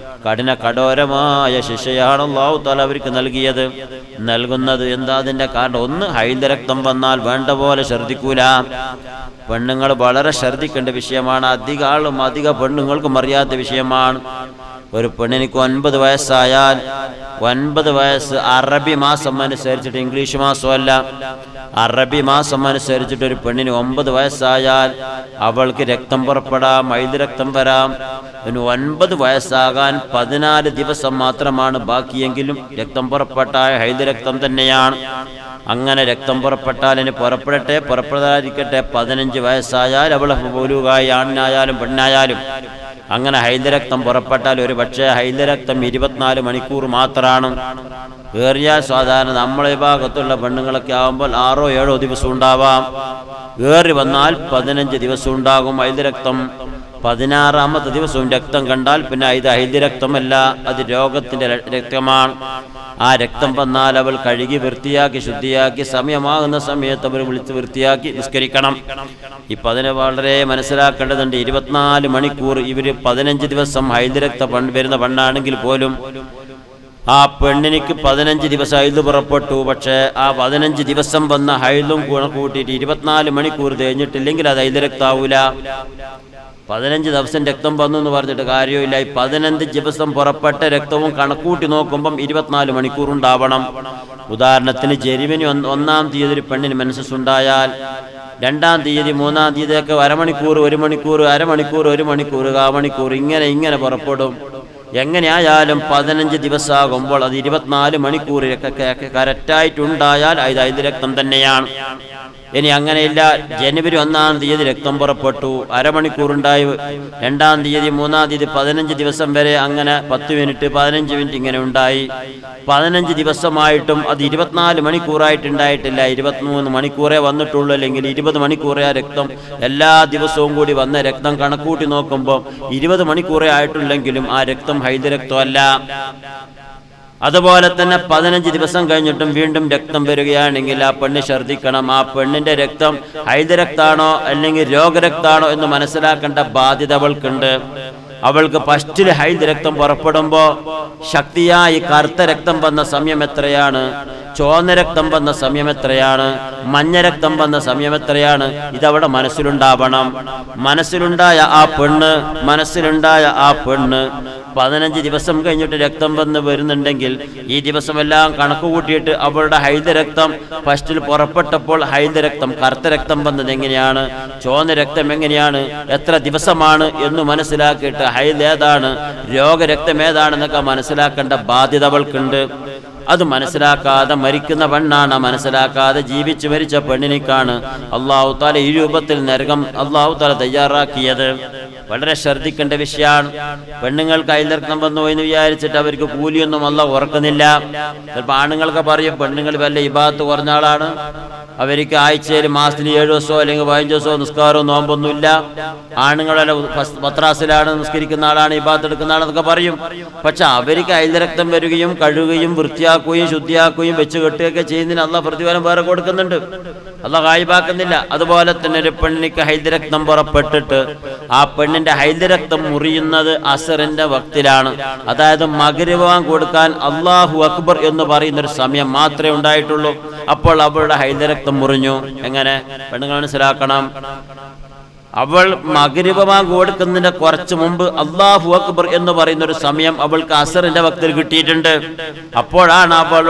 കഠോരമായ ശിക്ഷയാണ് അല്ലാഹു തആല അവർക്ക് നൽകുന്നത്. എന്താ അതിൻ്റെ കാരണം? ഒന്ന്, ഹൈദ് രക്തം വന്നാൽ വേണ്ട പോലെ ഛർദ്ദിക്കൂല. പെണ്ണുങ്ങൾ വളരെ ഛർദ്ദിക്കേണ്ട വിഷയമാണ്. അധിക പെണ്ണുങ്ങൾക്കും അറിയാത്ത വിഷയമാണ്. ഒരു പെണ്ണിനിക്ക് 9 വയസ്സായാൽ, 9 വയസ്സ് അറബി മാസം അനുസരിച്ചിട്ട്, ഇംഗ്ലീഷ് മാസമല്ല, അറബി മാസം അനുസരിച്ചിട്ട് ഒരു പെണ്ണിന് 9 വയസ്സായാൽ അവൾക്ക് രക്തം പുറപ്പെടാം, ഹൈദ് രക്തം വരാം. 9 വയസ്സാകാൻ 14 ദിവസം മാത്രമാണ് ബാക്കിയെങ്കിലും രക്തം പുറപ്പെട്ടാൽ ഹൈദ് രക്തം തന്നെയാണ്. അങ്ങനെ രക്തം പുറപ്പെട്ടാൽ ഇനി പുറപ്പെടാതിരിക്കട്ടെ 15 വയസ്സായാൽ അവൾ പോലുകായി, ആണിനായാലും പെണ്ണായാലും അങ്ങനെ ഹൈദ് രക്തം പുറപ്പെട്ടാൽ ഒരു പക്ഷേ ഹൈദ് രക്തം 24 മണിക്കൂർ മാത്രമാണ്. ഏറിയ സാധാരണ നമ്മളെ ഭാഗത്തുള്ള പെണ്ണുങ്ങളൊക്കെ ആകുമ്പോൾ 6-7 ദിവസം ഉണ്ടാവാം. ഏറി വന്നാൽ 15 ദിവസം ഉണ്ടാകും ഹൈദ് രക്തം. 16ാമത്തെ ദിവസവും രക്തം കണ്ടാൽ പിന്നെ ഇത് ഹൈദ് രക്തമല്ല, അത് രോഗത്തിൻ്റെ രക്തമാണ്. ആ രക്തം വന്നാൽ അവൾ കഴുകി വൃത്തിയാക്കി ശുദ്ധിയാക്കി സമയമാകുന്ന സമയത്ത് അവർ വിളിച്ച് വൃത്തിയാക്കി നിസ്കരിക്കണം. ഇപ്പം അതിനെ വളരെ മനസ്സിലാക്കേണ്ടതുണ്ട്. 24 മണിക്കൂർ ഇവർ 15 ദിവസം ഹൈദ് രക്തം വരുന്ന പെണ്ണാണെങ്കിൽ പോലും ആ പെണ്ണിനിക്ക് 15 ദിവസം ഹൈദ് പുറപ്പെട്ടു. പക്ഷേ ആ 15 ദിവസം വന്ന ഹൈദും കൂട്ടിയിട്ട് 24 മണിക്കൂർ കഴിഞ്ഞിട്ടില്ലെങ്കിൽ അത് ഹൈദ് രക്താവൂല. 15 ദിവസം രക്തം വന്നു എന്ന് പറഞ്ഞിട്ട് കാര്യമില്ല. ഈ 15 ദിവസം പുറപ്പെട്ട രക്തവും കണക്കൂട്ടി നോക്കുമ്പം 24 മണിക്കൂർ ഉണ്ടാവണം. ഉദാഹരണത്തിന് ജനുവരി 1-ാം തീയതി ഒരു പെണ്ണിന് മെൻസസ് ഉണ്ടായാൽ 2-ാം തീയതി 3-ാം തീയതിയൊക്കെ അരമണിക്കൂർ 1 മണിക്കൂർ അരമണിക്കൂർ 1 മണിക്കൂർ 1/4 മണിക്കൂർ ഇങ്ങനെ പുറപ്പെടും. എങ്ങനെയായാലും 15 ദിവസമാകുമ്പോൾ അത് 24 മണിക്കൂറിലൊക്കെ കറക്റ്റായിട്ടുണ്ടായാൽ അത് ഹൈദ് രക്തം തന്നെയാണ്. ഇനി അങ്ങനെയില്ല, ജനുവരി 1-ാം തീയതി രക്തം പുറപ്പെട്ടു, അരമണിക്കൂറുണ്ടായി, 2-ാം തീയതി 3-ാം തീയതി 15 ദിവസം വരെ അങ്ങനെ 10 മിനിറ്റ് 15 മിനിറ്റ് ഇങ്ങനെ ഉണ്ടായി. 15 ദിവസമായിട്ടും അത് 24 മണിക്കൂറായിട്ടുണ്ടായിട്ടില്ല, 23 മണിക്കൂറേ വന്നിട്ടുള്ളൂ, അല്ലെങ്കിൽ 20 മണിക്കൂറേ ആ രക്തം എല്ലാ ദിവസവും കൂടി വന്ന രക്തം കണക്കൂട്ടി നോക്കുമ്പോൾ 20 മണിക്കൂറേ ആയിട്ടുള്ളെങ്കിലും ആ രക്തം ഹൈദ് രക്തമല്ല. അതുപോലെ തന്നെ 15 ദിവസം കഴിഞ്ഞിട്ടും വീണ്ടും രക്തം വരികയാണെങ്കിൽ ആ പെണ്ണ് ഛർദ്ദിക്കണം. ആ പെണ്ണിന്റെ രക്തം ഹൈദ് രക്താണോ അല്ലെങ്കിൽ രോഗരക്താണോ എന്ന് മനസ്സിലാക്കേണ്ട ബാധ്യത അവൾക്കുണ്ട്. അവൾക്ക് ഫസ്റ്റിൽ ഹൈദ് രക്തം പുറപ്പെടുമ്പോൾ ശക്തിയായി കറുത്ത രക്തം വന്ന സമയം എത്രയാണ്, ചുവന്ന രക്തം വന്ന സമയം എത്രയാണ്, മഞ്ഞ രക്തം വന്ന സമയം എത്രയാണ്, ഇതവിടെ മനസ്സിലുണ്ടാവണം. മനസ്സിലുണ്ടായ ആ പെണ്ണ് 15 ദിവസം കഴിഞ്ഞിട്ട് രക്തം വന്ന് വരുന്നുണ്ടെങ്കിൽ ഈ ദിവസമെല്ലാം കണക്ക് കൂട്ടിയിട്ട് അവളുടെ ഹൈദ് രക്തം ഫസ്റ്റിൽ പുറപ്പെട്ടപ്പോൾ ഹൈദ് രക്തം കറുത്ത രക്തം വന്നത് എങ്ങനെയാണ്, ചുവന്ന രക്തം എങ്ങനെയാണ്, എത്ര ദിവസമാണ് എന്ന് മനസ്സിലാക്കിയിട്ട് ഹൈദ് ഏതാണ് രോഗരക്തം ഏതാണെന്നൊക്കെ മനസ്സിലാക്കേണ്ട ബാധ്യത അവൾക്കുണ്ട്. അത് മനസ്സിലാക്കാതെ മരിക്കുന്ന പെണ്ണാണ്, മനസ്സിലാക്കാതെ ജീവിച്ചു മരിച്ച പെണ്ണിനേക്കാണ് അല്ലാഹു തആല ഈ രൂപത്തിൽ നരകം അല്ലാഹു തആല തയ്യാറാക്കിയത്. വളരെ ശ്രദ്ധിക്കേണ്ട വിഷയമാണ്. പെണ്ണുങ്ങൾക്ക് ഹൈദ് രക്തം വന്നു എന്ന് വിചാരിച്ചിട്ട് അവർക്ക് കൂലിയൊന്നും അല്ലാഹു ഉറക്കുന്നില്ല. ചിലപ്പോൾ ആണുങ്ങൾക്ക് പറയും പെണ്ണുങ്ങൾ വല്ല ഇബാദത്ത് കുറഞ്ഞ ആളാണ്, അവർക്ക് ആഴ്ചയിൽ മാസത്തിൽ 7 ദിവസമോ അല്ലെങ്കിൽ 15 ദിവസമോ നിസ്കാരവും നോമ്പൊന്നുമില്ല, ആണുങ്ങളെ പത്രാസിലാണ് നിസ്കരിക്കുന്ന ആളാണ്, ഇബാദത്ത് എടുക്കുന്ന ആളെന്നൊക്കെ പറയും. പക്ഷെ അവർക്ക് ഹൈദ് രക്തം വരികയും കഴുകുകയും വൃത്തിയാക്കുകയും ശുദ്ധിയാക്കുകയും വെച്ച് കെട്ടുകയൊക്കെ ചെയ്യുന്നതിന് അല്ലാഹ് പ്രതിഫലം വേറെ കൊടുക്കുന്നുണ്ട്, അല്ലാഹ് ഗായിബാക്കുന്നില്ല. അതുപോലെ തന്നെ ഒരു പെണ്ണിക്ക് ഹൈദ് രക്തം പുറപ്പെട്ടിട്ട് ആ പെണ്ണിന്റെ ഹൈദ് രക്തം മുറിയുന്നത് അസറിന്റെ വക്തിലാണ്. അതായത് മഗ്‌രിബ് ബാങ്ക് കൊടുക്കാൻ അല്ലാഹു അക്ബർ എന്ന് പറയുന്നൊരു സമയം മാത്രമേ ഉണ്ടായിട്ടുള്ളൂ. അപ്പോൾ അവളുടെ ഹൈദ് രക്തം മുറിഞ്ഞു. എങ്ങനെ പെണ്ണുങ്ങൾ മനസ്സിലാക്കണം, അവൾ മഗ്‌രിബ് ബാങ്ക് കൊടുക്കുന്നതിന്റെ കുറച്ച് മുമ്പ് അല്ലാഹു അക്ബർ എന്ന് പറയുന്ന ഒരു സമയം അവൾക്ക് അസറിന്റെ വക്തിൽ കിട്ടിയിട്ടുണ്ട്. അപ്പോഴാണ്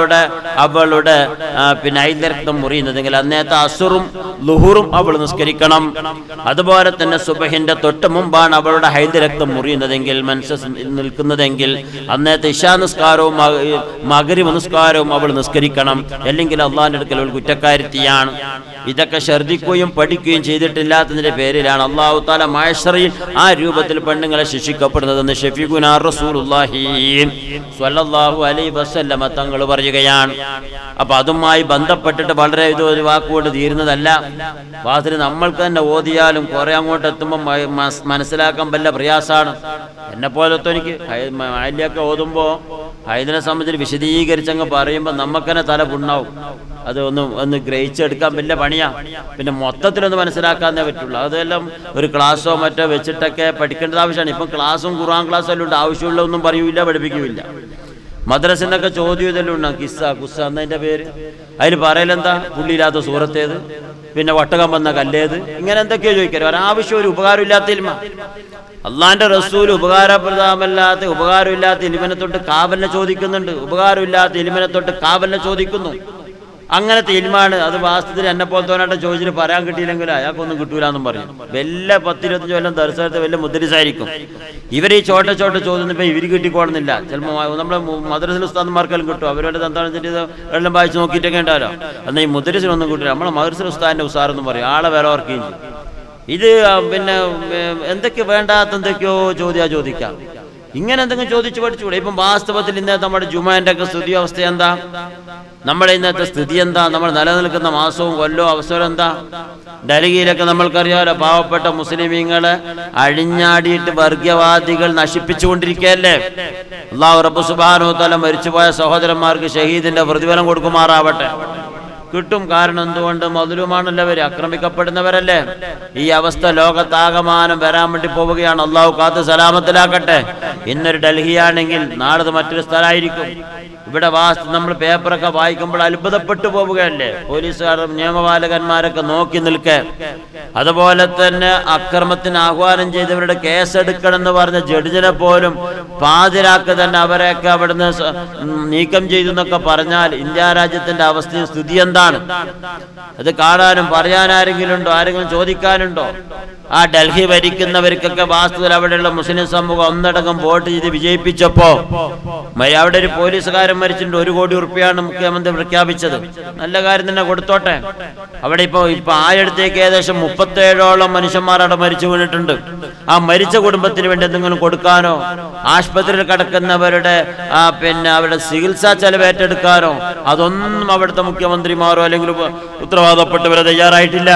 അവളുടെ പിന്നെ ഹൈദ് രക്തം മുറിയുന്നതെങ്കിൽ അന്നേരത്തെ അസുറും ളുഹുറും അവൾ നിസ്കരിക്കണം. അതുപോലെ തന്നെ സുബഹിന്റെ തൊട്ട് മുമ്പാണ് അവളുടെ ഹൈദ് രക്തം മുറിയുന്നതെങ്കിൽ മെൻസസ് നിൽക്കുന്നതെങ്കിൽ അന്നേരത്തെ ഇശാ നിസ്കാരവും മഗ്‌രിബ് നിസ്കാരവും അവൾ നിസ്കരിക്കണം. അല്ലെങ്കിൽ അള്ളാഹിന്റെ അടുക്കൽ അവൾ കുറ്റക്കാരിയാണ്. ഇതൊക്കെ ശ്രദ്ധിക്കുകയും പഠിക്കുകയും ചെയ്തിട്ടില്ലാത്തതിന്റെ പേരിലാണ് അല്ലാഹു തആല മഹ്ശറിൽ ആ രൂപത്തിൽ പെണ്ണുങ്ങളെ ശിക്ഷിക്കപ്പെടുന്നതെന്ന് ഷഫീഖുനാ റസൂലുള്ളാഹി സ്വല്ലല്ലാഹു അലൈഹി വസല്ലമ തങ്ങൾ പറയുകയാണ്. അപ്പൊ അതുമായി ബന്ധപ്പെട്ടിട്ട് വളരെ ഒരു വാക്കുകൊണ്ട് തീരുന്നതല്ല. വാസ്തവത്തിൽ നമ്മൾക്ക് തന്നെ ഓതിയാലും കുറെ അങ്ങോട്ട് എത്തുമ്പോൾ മനസ്സിലാക്കാൻ വല്ല പ്രയാസമാണ്. എന്നെ പോലത്തെ എനിക്ക് അയലൊക്കെ ഓതുമ്പോൾ ഹൈദിനെ സംബന്ധിച്ച് വിശദീകരിച്ചങ്ങ് പറയുമ്പോൾ നമുക്ക് തന്നെ തല പുണ്ണാവും. അത് ഒന്ന് ഗ്രഹിച്ചെടുക്കാൻ വലിയ പണിയാ. പിന്നെ മൊത്തത്തിലൊന്ന് മനസ്സിലാക്കാന്നേ പറ്റുള്ളൂ. അതെല്ലാം ഒരു ക്ലാസ്സോ മറ്റോ വെച്ചിട്ടൊക്കെ പഠിക്കേണ്ടത് ആവശ്യമാണ്. ഇപ്പം ക്ലാസ്സും ഖുർആൻ ക്ലാസ്സും എല്ലാം ഉണ്ട്, ആവശ്യമുള്ള ഒന്നും പറയൂല, പഠിപ്പിക്കൂല. മദ്രസിന്നൊക്കെ ചോദ്യം ഇതെല്ലാം ഉണ്ടാകും, കുസ്സ എന്നതിൻ്റെ പേര്. അതിൽ പറയലെന്താ, പുള്ളിയില്ലാത്ത സൂറത്തേത്, പിന്നെ ഒട്ടകം വന്ന കല്ലേത്, ഇങ്ങനെ എന്തൊക്കെയോ ചോദിക്കാറ്. ഒരാവശ്യം ഒരു ഉപകാരമില്ലാത്ത ഇൽമ. അള്ളാന്റെ റസൂൽ ഉപകാരമില്ലാത്ത ഇൽമിനെ തൊട്ട് കാവലിനെ ചോദിക്കുന്നുണ്ട്, ഉപകാരമില്ലാത്ത ഇൽമിനെ തൊട്ട് കാവലിനെ ചോദിക്കുന്നു. അങ്ങനത്തെ ഇൽമാണ്. അത് വാസ്തവത്തിൽ എന്നെ പോലത്തോനായിട്ട് ചോദിച്ചിട്ട് പറയാൻ കിട്ടിയില്ലെങ്കിൽ അയാൾക്കൊന്നും കിട്ടൂലെന്നും പറയും. വല്ല 10-25 കൊല്ലം ദർശനത്തെ വല്ല മുദ്രിസായിരിക്കും. ഇവർ ഈ ചോട്ട ചോദ്യം ഇപ്പം ഇവർ കിട്ടിക്കോളുന്നില്ല. ചിലപ്പോൾ നമ്മുടെ മദ്രസിൽ ഉസ്താദന്മാർക്കെല്ലാം കിട്ടും. അവരോട് എന്താണെന്ന് എല്ലാം വായിച്ച് നോക്കിയിട്ടൊക്കെ ഉണ്ടാവല്ലോ. എന്നാൽ ഈ മുദ്രസിനൊന്നും കിട്ടില്ല. നമ്മളെ മദ്രസിൽ ഉസ്താദിന്റെ ഉസാറെന്ന് പറയും, ആളെ വില ഓർക്കുകയും ചെയ്യും. ഇത് പിന്നെ എന്തൊക്കെ വേണ്ടാത്ത എന്തൊക്കെയോ ചോദിക്കാം. ഇങ്ങനെ എന്തെങ്കിലും ചോദിച്ചു പഠിച്ചുകൂടെ? ഇപ്പം വാസ്തവത്തിൽ ഇന്നത്തെ നമ്മുടെ ജുമാന്റെ ഒക്കെ സ്ഥിതി അവസ്ഥ എന്താ, നമ്മുടെ ഇന്നത്തെ സ്ഥിതി എന്താ, നമ്മൾ നിലനിൽക്കുന്ന മാസവും കൊല്ലവും അവസരം എന്താ? ഡൽഹിയിലൊക്കെ നമ്മൾക്കറിയാമല്ലോ, പാവപ്പെട്ട മുസ്ലിമീങ്ങളെ അഴിഞ്ഞാടിയിട്ട് വർഗീയവാദികൾ നശിപ്പിച്ചുകൊണ്ടിരിക്കുകയല്ലേ. അല്ലാഹു റബ്ബ് സുബ്ഹാനഹു വ തആല മരിച്ചുപോയ സഹോദരന്മാർക്ക് ഷഹീദിന്റെ പ്രതിഫലം കൊടുക്കുമാറാവട്ടെ. കിട്ടും. കാരണം എന്തുകൊണ്ട്? മദ്ലൂമാണല്ലവർ, ആക്രമിക്കപ്പെടുന്നവരല്ലേ. ഈ അവസ്ഥ ലോകത്താകമാനം വരാൻ വേണ്ടി പോവുകയാണ്. അള്ളാഹു കാത്ത് സലാമത്തിലാക്കട്ടെ. ഇന്നൊരു ഡൽഹിയാണെങ്കിൽ നാളെ മറ്റൊരു സ്ഥലമായിരിക്കും. ഇവിടെ നമ്മൾ പേപ്പറൊക്കെ വായിക്കുമ്പോൾ അത്ഭുതപ്പെട്ടു പോവുകയല്ലേ. പോലീസുകാരും നിയമപാലകന്മാരൊക്കെ നോക്കി നിൽക്കെ. അതുപോലെ തന്നെ അക്രമത്തിന് ആഹ്വാനം ചെയ്തവരുടെ കേസെടുക്കണമെന്ന് പറഞ്ഞ ജഡ്ജിനെ പോലും പാതിരാക്ക് തന്നെ അവരെയൊക്കെ അവിടുന്ന് നീക്കം ചെയ്തു എന്നൊക്കെ പറഞ്ഞാൽ ഇന്ത്യ രാജ്യത്തിന്റെ അവസ്ഥയും സ്ഥിതി എന്താ? എന്താണ്? അത് കാണാനും പറയാൻ ആരെങ്കിലും ഉണ്ടോ? ആരെങ്കിലും ചോദിക്കാനുണ്ടോ? ആ ഡൽഹി ഭരിക്കുന്നവർക്കൊക്കെ വാസ്തുവിൽ അവിടെയുള്ള മുസ്ലിം സമൂഹം ഒന്നടങ്കം വോട്ട് ചെയ്ത് വിജയിപ്പിച്ചപ്പോ അവിടെ ഒരു പോലീസുകാരൻ മരിച്ചിട്ടുണ്ട്. 1 കോടി ഉറുപ്പിയാണ് മുഖ്യമന്ത്രി പ്രഖ്യാപിച്ചത്. നല്ല കാര്യം തന്നെ, കൊടുത്തോട്ടെ. അവിടെ ഇപ്പൊ ആയടുത്തേക്ക് ഏകദേശം 37ഓളം മനുഷ്യന്മാർ അവിടെ മരിച്ചു വീണിട്ടുണ്ട്. ആ മരിച്ച കുടുംബത്തിന് വേണ്ടി എന്തെങ്കിലും കൊടുക്കാനോ, ആശുപത്രിയിൽ കിടക്കുന്നവരുടെ അവരുടെ ചികിത്സാ ചെലവ് ഏറ്റെടുക്കാനോ അതൊന്നും അവിടുത്തെ മുഖ്യമന്ത്രിമാരോ അല്ലെങ്കിൽ ഉത്തരവാദപ്പെട്ടവരോ തയ്യാറായിട്ടില്ല.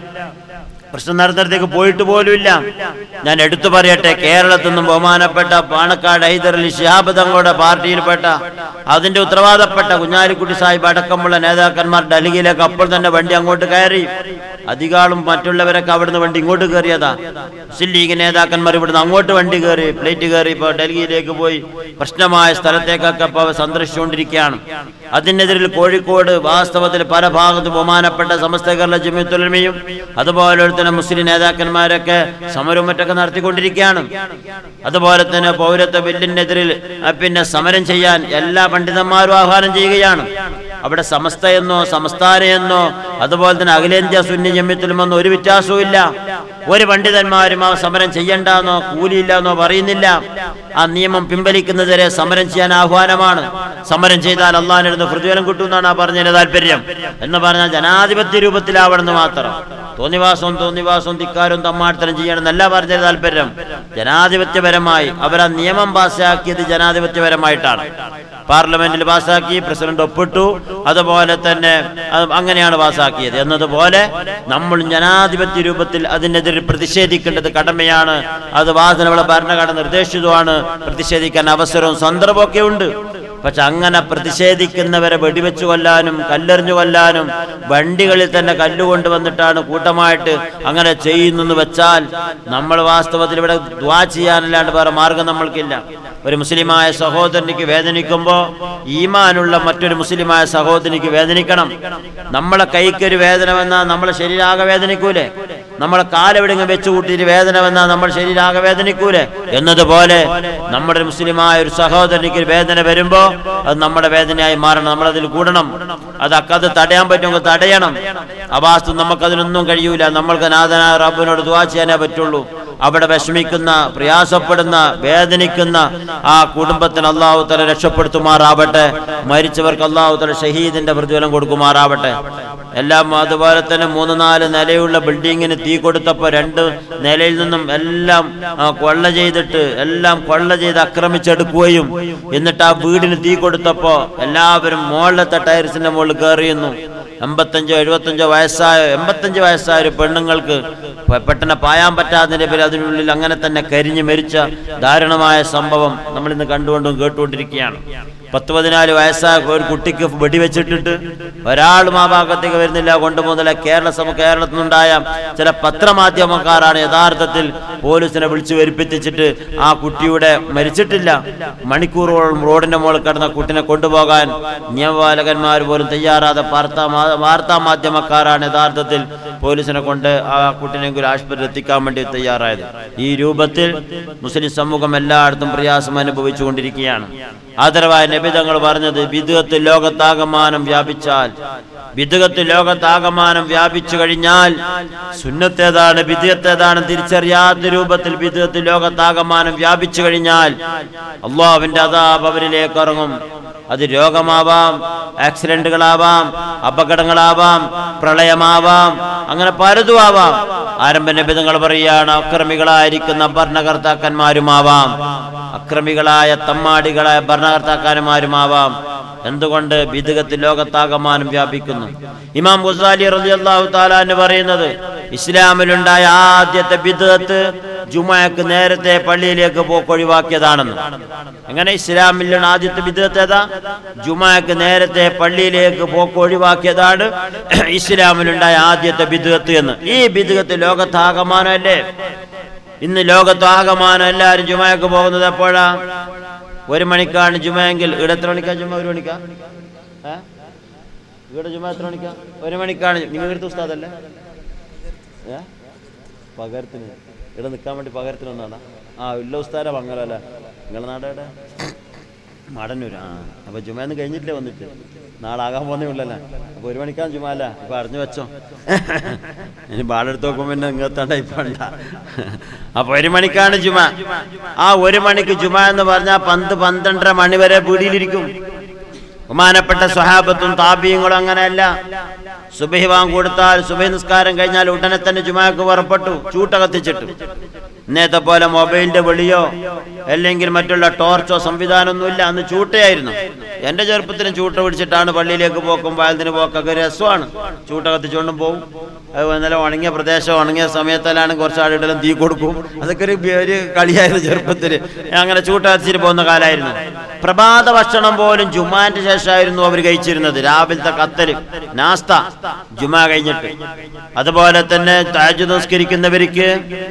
പ്രശ്നം നടന്നിടത്തേക്ക് പോയിട്ട് പോലുമില്ല. ഞാൻ എടുത്തു പറയട്ടെ, കേരളത്തിൽ നിന്നും ബഹുമാനപ്പെട്ട പാണക്കാട് ഹൈദരലി ശിഹാബ് തങ്ങളുടെ പാർട്ടിയിൽപ്പെട്ട അതിന്റെ ഉത്തരവാദപ്പെട്ട കുഞ്ഞാലിക്കുട്ടി സാഹിബ് അടക്കമുള്ള നേതാക്കന്മാർ ഡൽഹിയിലേക്ക് അപ്പോൾ തന്നെ വണ്ടി അങ്ങോട്ട് കയറി. അധികാളും മറ്റുള്ളവരൊക്കെ അവിടുന്ന് വണ്ടി ഇങ്ങോട്ട് കയറിയതാ. മുസ്ലിം ലീഗ് നേതാക്കന്മാർ ഇവിടുന്ന് അങ്ങോട്ട് വണ്ടി കയറി, ഫ്ലൈറ്റ് കയറി ഇപ്പോൾ ഡൽഹിയിലേക്ക് പോയി പ്രശ്നമായ സ്ഥലത്തേക്കൊക്കെ ഇപ്പോൾ സന്ദർശിച്ചുകൊണ്ടിരിക്കുകയാണ്. അതിനെതിരിൽ കോഴിക്കോട് വാസ്തവത്തിൽ പല ഭാഗത്തും ബഹുമാനപ്പെട്ട സമസ്ത കേരള ജമിയത്തുൽ ഉലമയും അതുപോലെ തന്നെ മുസ്ലിം നേതാക്കന്മാരൊക്കെ സമരവും മറ്റൊക്കെ നടത്തിക്കൊണ്ടിരിക്കുകയാണ്. അതുപോലെ തന്നെ പൗരത്വ ബില്ലിനെതിരിൽ സമരം ചെയ്യാൻ എല്ലാ പണ്ഡിതന്മാരും ആഹ്വാനം ചെയ്യുകയാണ്. അവിടെ സമസ്തയെന്നോ സംസ്ഥാനയെന്നോ അതുപോലെ തന്നെ അഖിലേന്ത്യാ സുന്നി ജമിയത്തുലുമെന്നോ ഒരു വ്യത്യാസവും ഇല്ല. ഒരു പണ്ഡിതന്മാരും ആ സമരം ചെയ്യണ്ടെന്നോ കൂലിയില്ലെന്നോ പറയുന്നില്ല. ആ നിയമം പിൻവലിക്കുന്നതുവരെ സമരം ചെയ്യാൻ ആഹ്വാനമാണ്. സമരം ചെയ്താൽ അള്ളാഹിന്റെ അടുത്ത് പ്രതിഫലം കിട്ടുമെന്നാണ് ആ പറഞ്ഞതിന്റെ താല്പര്യം. എന്ന് പറഞ്ഞാൽ ജനാധിപത്യ രൂപത്തിലാവണമെന്ന് മാത്രം. തോന്നിവാസവും ധിക്കാരവും തമ്മാടിത്തരം ചെയ്യണമെന്നല്ല പറഞ്ഞതിന്റെ താല്പര്യം. ജനാധിപത്യപരമായി അവർ ആ നിയമം പാസ്സാക്കിയത് ജനാധിപത്യപരമായിട്ടാണ്. പാർലമെന്റിൽ പാസ്സാക്കി, പ്രസിഡന്റ് ഒപ്പിട്ടു, അതുപോലെ തന്നെ അങ്ങനെയാണ് പാസ്സാക്കിയത്. എന്നതുപോലെ നമ്മൾ ജനാധിപത്യ രൂപത്തിൽ അതിനെതിരെ പ്രതിഷേധിക്കേണ്ടത് കടമയാണ്. അത് നമ്മുടെ ഭരണഘടന നിർദ്ദേശിച്ചതുമാണ്. പ്രതിഷേധിക്കാൻ അവസരവും സന്ദർഭമൊക്കെ ഉണ്ട്. പക്ഷെ അങ്ങനെ പ്രതിഷേധിക്കുന്നവരെ വെടിവെച്ചു കൊല്ലാനും കല്ലെറിഞ്ഞു കൊല്ലാനും വണ്ടികളിൽ തന്നെ കല്ലുകൊണ്ട് വന്നിട്ടാണ് കൂട്ടമായിട്ട് അങ്ങനെ ചെയ്യുന്നെന്ന് വെച്ചാൽ നമ്മൾ വാസ്തവത്തിൽ ഇവിടെ ദുആ ചെയ്യാനല്ലാണ്ട് വേറെ മാർഗം നമ്മൾക്കില്ല. ഒരു മുസ്ലിമായ സഹോദരനിക്ക് വേദനിക്കുമ്പോൾ ഈമാനുള്ള മറ്റൊരു മുസ്ലിമായ സഹോദരനിക്ക് വേദനിക്കണം. നമ്മളെ കൈക്കൊരു വേദന വന്നാൽ നമ്മളെ ശരീരാകെ വേദനിക്കൂലേ? നമ്മളെ കാലെവിടെങ്കിലും വെച്ചു കൂട്ടിയിട്ട് വേദന വന്നാൽ നമ്മൾ ശരീരാകെ വേദനിക്കൂലേ? എന്നതുപോലെ നമ്മുടെ മുസ്ലിമായ ഒരു സഹോദരനിക്ക് വേദന വരുമ്പോ അത് നമ്മുടെ വേദനയായി മാറണം. നമ്മളതിൽ കൂടണം. അത് തടയാൻ പറ്റുമെങ്കിൽ തടയണം. അവാസ്തു നമുക്കതിനൊന്നും കഴിയൂല. നമ്മൾക്ക് നാഥനായ റബ്ബിനോട് ദുആ ചെയ്യാനേ പറ്റുള്ളൂ. അവിടെ വിഷമിക്കുന്ന, പ്രയാസപ്പെടുന്ന, വേദനിക്കുന്ന ആ കുടുംബത്തിന് അല്ലാഹു തആല രക്ഷപ്പെടുത്തുമാറാവട്ടെ. മരിച്ചവർക്ക് അല്ലാഹു തആല ഷഹീദിന്റെ പ്രതിഫലം കൊടുക്കുമാറാവട്ടെ. എല്ലാം അതുപോലെ തന്നെ 3-4 നിലയുള്ള ബിൽഡിങ്ങിന് തീ കൊടുത്തപ്പോൾ 2 നിലയിൽ നിന്നും എല്ലാം കൊള്ള ചെയ്ത് ആക്രമിച്ചെടുക്കുകയും എന്നിട്ട് ആ വീടിന് തീ കൊടുത്തപ്പോ എല്ലാവരും മുകളിലത്തെ ടയർസിന്റെ മുകളിൽ കയറിയുന്നു. 85 വയസ്സായ ഒരു പെണ്ണുങ്ങൾക്ക് പെട്ടെന്ന് പായാൻ പറ്റാത്തതിന്റെ പേര് അതിനുള്ളിൽ അങ്ങനെ തന്നെ കരിഞ്ഞു മരിച്ച ദാരുണമായ സംഭവം നമ്മൾ ഇന്ന് കണ്ടുകൊണ്ടും കേട്ടുകൊണ്ടിരിക്കുകയാണ്. 10-14 വയസ്സായ ഒരു കുട്ടിക്ക് വെടിവെച്ചിട്ടിട്ട് ഒരാളും ആ ഭാഗത്തേക്ക് വരുന്നില്ല. കൊണ്ടുപോകുന്നില്ല. കേരളത്തിൽ നിന്നുണ്ടായ ചില പത്രമാധ്യമക്കാരാണ് യഥാർത്ഥത്തിൽ പോലീസിനെ വിളിച്ചു വരുപ്പിച്ചിട്ട് ആ കുട്ടിയുടെ മരിച്ചിട്ടില്ല. മണിക്കൂറുകളോളം റോഡിന്റെ മുകളിൽ കിടന്ന കുട്ടിനെ കൊണ്ടുപോകാൻ നിയമപാലകന്മാർ പോലും തയ്യാറാതെ വാർത്താ മാധ്യമക്കാരാണ് യഥാർത്ഥത്തിൽ പോലീസിനെ കൊണ്ട് ആ കുട്ടിനെങ്കിലും ആശുപത്രിയിൽ എത്തിക്കാൻ വേണ്ടി തയ്യാറായത്. ഈ രൂപത്തിൽ മുസ്ലിം സമൂഹം എല്ലായിടത്തും പ്രയാസം അനുഭവിച്ചുകൊണ്ടിരിക്കുകയാണ്. ആദരവായ നബി തങ്ങൾ പറഞ്ഞത്, ബിദ്അത്ത് ലോകത്താകമാനം വ്യാപിച്ചു കഴിഞ്ഞാൽ സുന്നത്തേതാണ് ബിദ്അത്തേതാണ് തിരിച്ചറിയാത്ത രൂപത്തിൽ ബിദ്അത്ത് ലോകത്താകമാനം വ്യാപിച്ചു കഴിഞ്ഞാൽ അല്ലാഹുവിന്റെ അദാബ് അവരിലേക്ക് ഇറങ്ങും. അത് രോഗമാവാം, ആക്സിഡന്റുകളാവാം, അപകടങ്ങളാവാം, പ്രളയമാവാം, അങ്ങനെ പലതും ആവാം. ആരംഭ നബി തങ്ങൾ പറയുകയാണ്, അക്രമികളായിരിക്കുന്ന ഭരണകർത്താക്കന്മാരുമാവാം, അക്രമികളായ തമ്മാടികളായ ഭരണകർത്താക്കന്മാരുമാവാം. എന്തുകൊണ്ട്? ബിദ്അത്ത് ലോകത്താകമാനം വ്യാപിക്കുന്നു. ഇമാം ഗസാലി റളിയല്ലാഹു തആല അൻഹു പറയുന്നത്, ഇസ്ലാമിലുണ്ടായ ആദ്യത്തെ ബിദ്അത്ത് ജുമുഅക്ക് നേരത്തെ പള്ളിയിലേക്ക് പോക്കൊഴിവാക്കിയതാണെന്ന്. അങ്ങനെ ഇസ്ലാമിലുള്ള ആദ്യത്തെ ബിദ്അത്ത് ഏതാ? ജുമുഅക്ക് നേരത്തെ പള്ളിയിലേക്ക് പോക്കൊഴിവാക്കിയതാണ് ഇസ്ലാമിലുണ്ടായ ആദ്യത്തെ ബിദ്അത്ത് എന്ന്. ഈ ബിദ്അത്ത് ലോകത്താകമാനമല്ലേ? ഇന്ന് ലോകത്താകമാനം എല്ലാവരും ജുമുഅക്ക് പോകുന്നത് എപ്പോഴാ? 1 മണിക്കാണ് ജുമുഅെങ്കിൽ ഇവിടെ എത്ര മണിക്കാ ജുമുഅ? 1 മണിക്കാ? ഇവിടെ ജുമുഅ എത്ര മണിക്കാ? 1 മണിക്കാണ്. നിങ്ങൾ എടുത്ത ഉസ്താദല്ലേ? പകരത്തിന് ഇവിടെ നിൽക്കാൻ വേണ്ടി പകരത്തിന് ഒന്നാണ്. ഉള്ള ഉസ്താദ മംഗലല്ലേ? നിങ്ങളുടെ നാട് എവിടെ? മടന്നൂർ. അപ്പോൾ ജുമാന്ന് കഴിഞ്ഞിട്ടില്ലേ വന്നിട്ട്, നാളെ ആകാൻ പോകുന്നേ ഉള്ളല്ലേ. അപ്പോൾ 1 മണിക്കാണ് ജുമാ അല്ല, ഇപ്പോൾ അറിഞ്ഞു വെച്ചോ. ഇനി ബാളെടുത്ത് നോക്കുമ്പോൾ പിന്നെ ഇങ്ങനത്തെ ടൈപ്പുണ്ട. അപ്പോൾ 1 മണിക്കാണ് ജുമാ. ആ 1 മണിക്ക് ജുമാ എന്ന് പറഞ്ഞാൽ 12 മണി വരെ പീടിയിലിരിക്കും. ബഹുമാനപ്പെട്ട സ്വഹാബത്തും താബിയങ്ങളും അങ്ങനെയല്ല. സുബഹി വാങ്ങ് കൊടുത്താൽ സുബഹി നിസ്കാരം കഴിഞ്ഞാൽ ഉടനെ തന്നെ ജുമാക്ക് പുറപ്പെട്ടു, ചൂട്ട കത്തിച്ചിട്ടു. ഇന്നത്തെ പോലെ മൊബൈലിന്റെ വെളിയോ അല്ലെങ്കിൽ മറ്റുള്ള ടോർച്ചോ സംവിധാനമൊന്നുമില്ല. അന്ന് ചൂട്ടയായിരുന്നു. എൻ്റെ ചെറുപ്പത്തിനും ചൂട്ട പിടിച്ചിട്ടാണ് പള്ളിയിലേക്ക് പോക്കും വയലിന് പോക്കൊക്കെ രസമാണ്. ചൂട്ട കത്തിച്ചുകൊണ്ടും പോകും. അത് ഇന്നലെ ഉണങ്ങിയ പ്രദേശം, ഉണങ്ങിയ സമയത്തെല്ലാം കുറച്ച് ആളുകളും തീ കൊടുക്കും. അതൊക്കെ ഒരു കളിയായിരുന്നു ചെറുപ്പത്തിൽ. അങ്ങനെ ചൂട്ട കത്തിച്ചിട്ട് പോകുന്ന കാലമായിരുന്നു. പ്രഭാത ഭക്ഷണം പോലും ജുമാന്റെ ശേഷമായിരുന്നു അവർ കഴിച്ചിരുന്നത്. രാവിലത്തെ കത്തല് നാസ്ത ജുമാ കഴിഞ്ഞിട്ട്. അതുപോലെ തന്നെ തഹജ്ജുദ് നിസ്കരിക്കുന്നവർക്ക്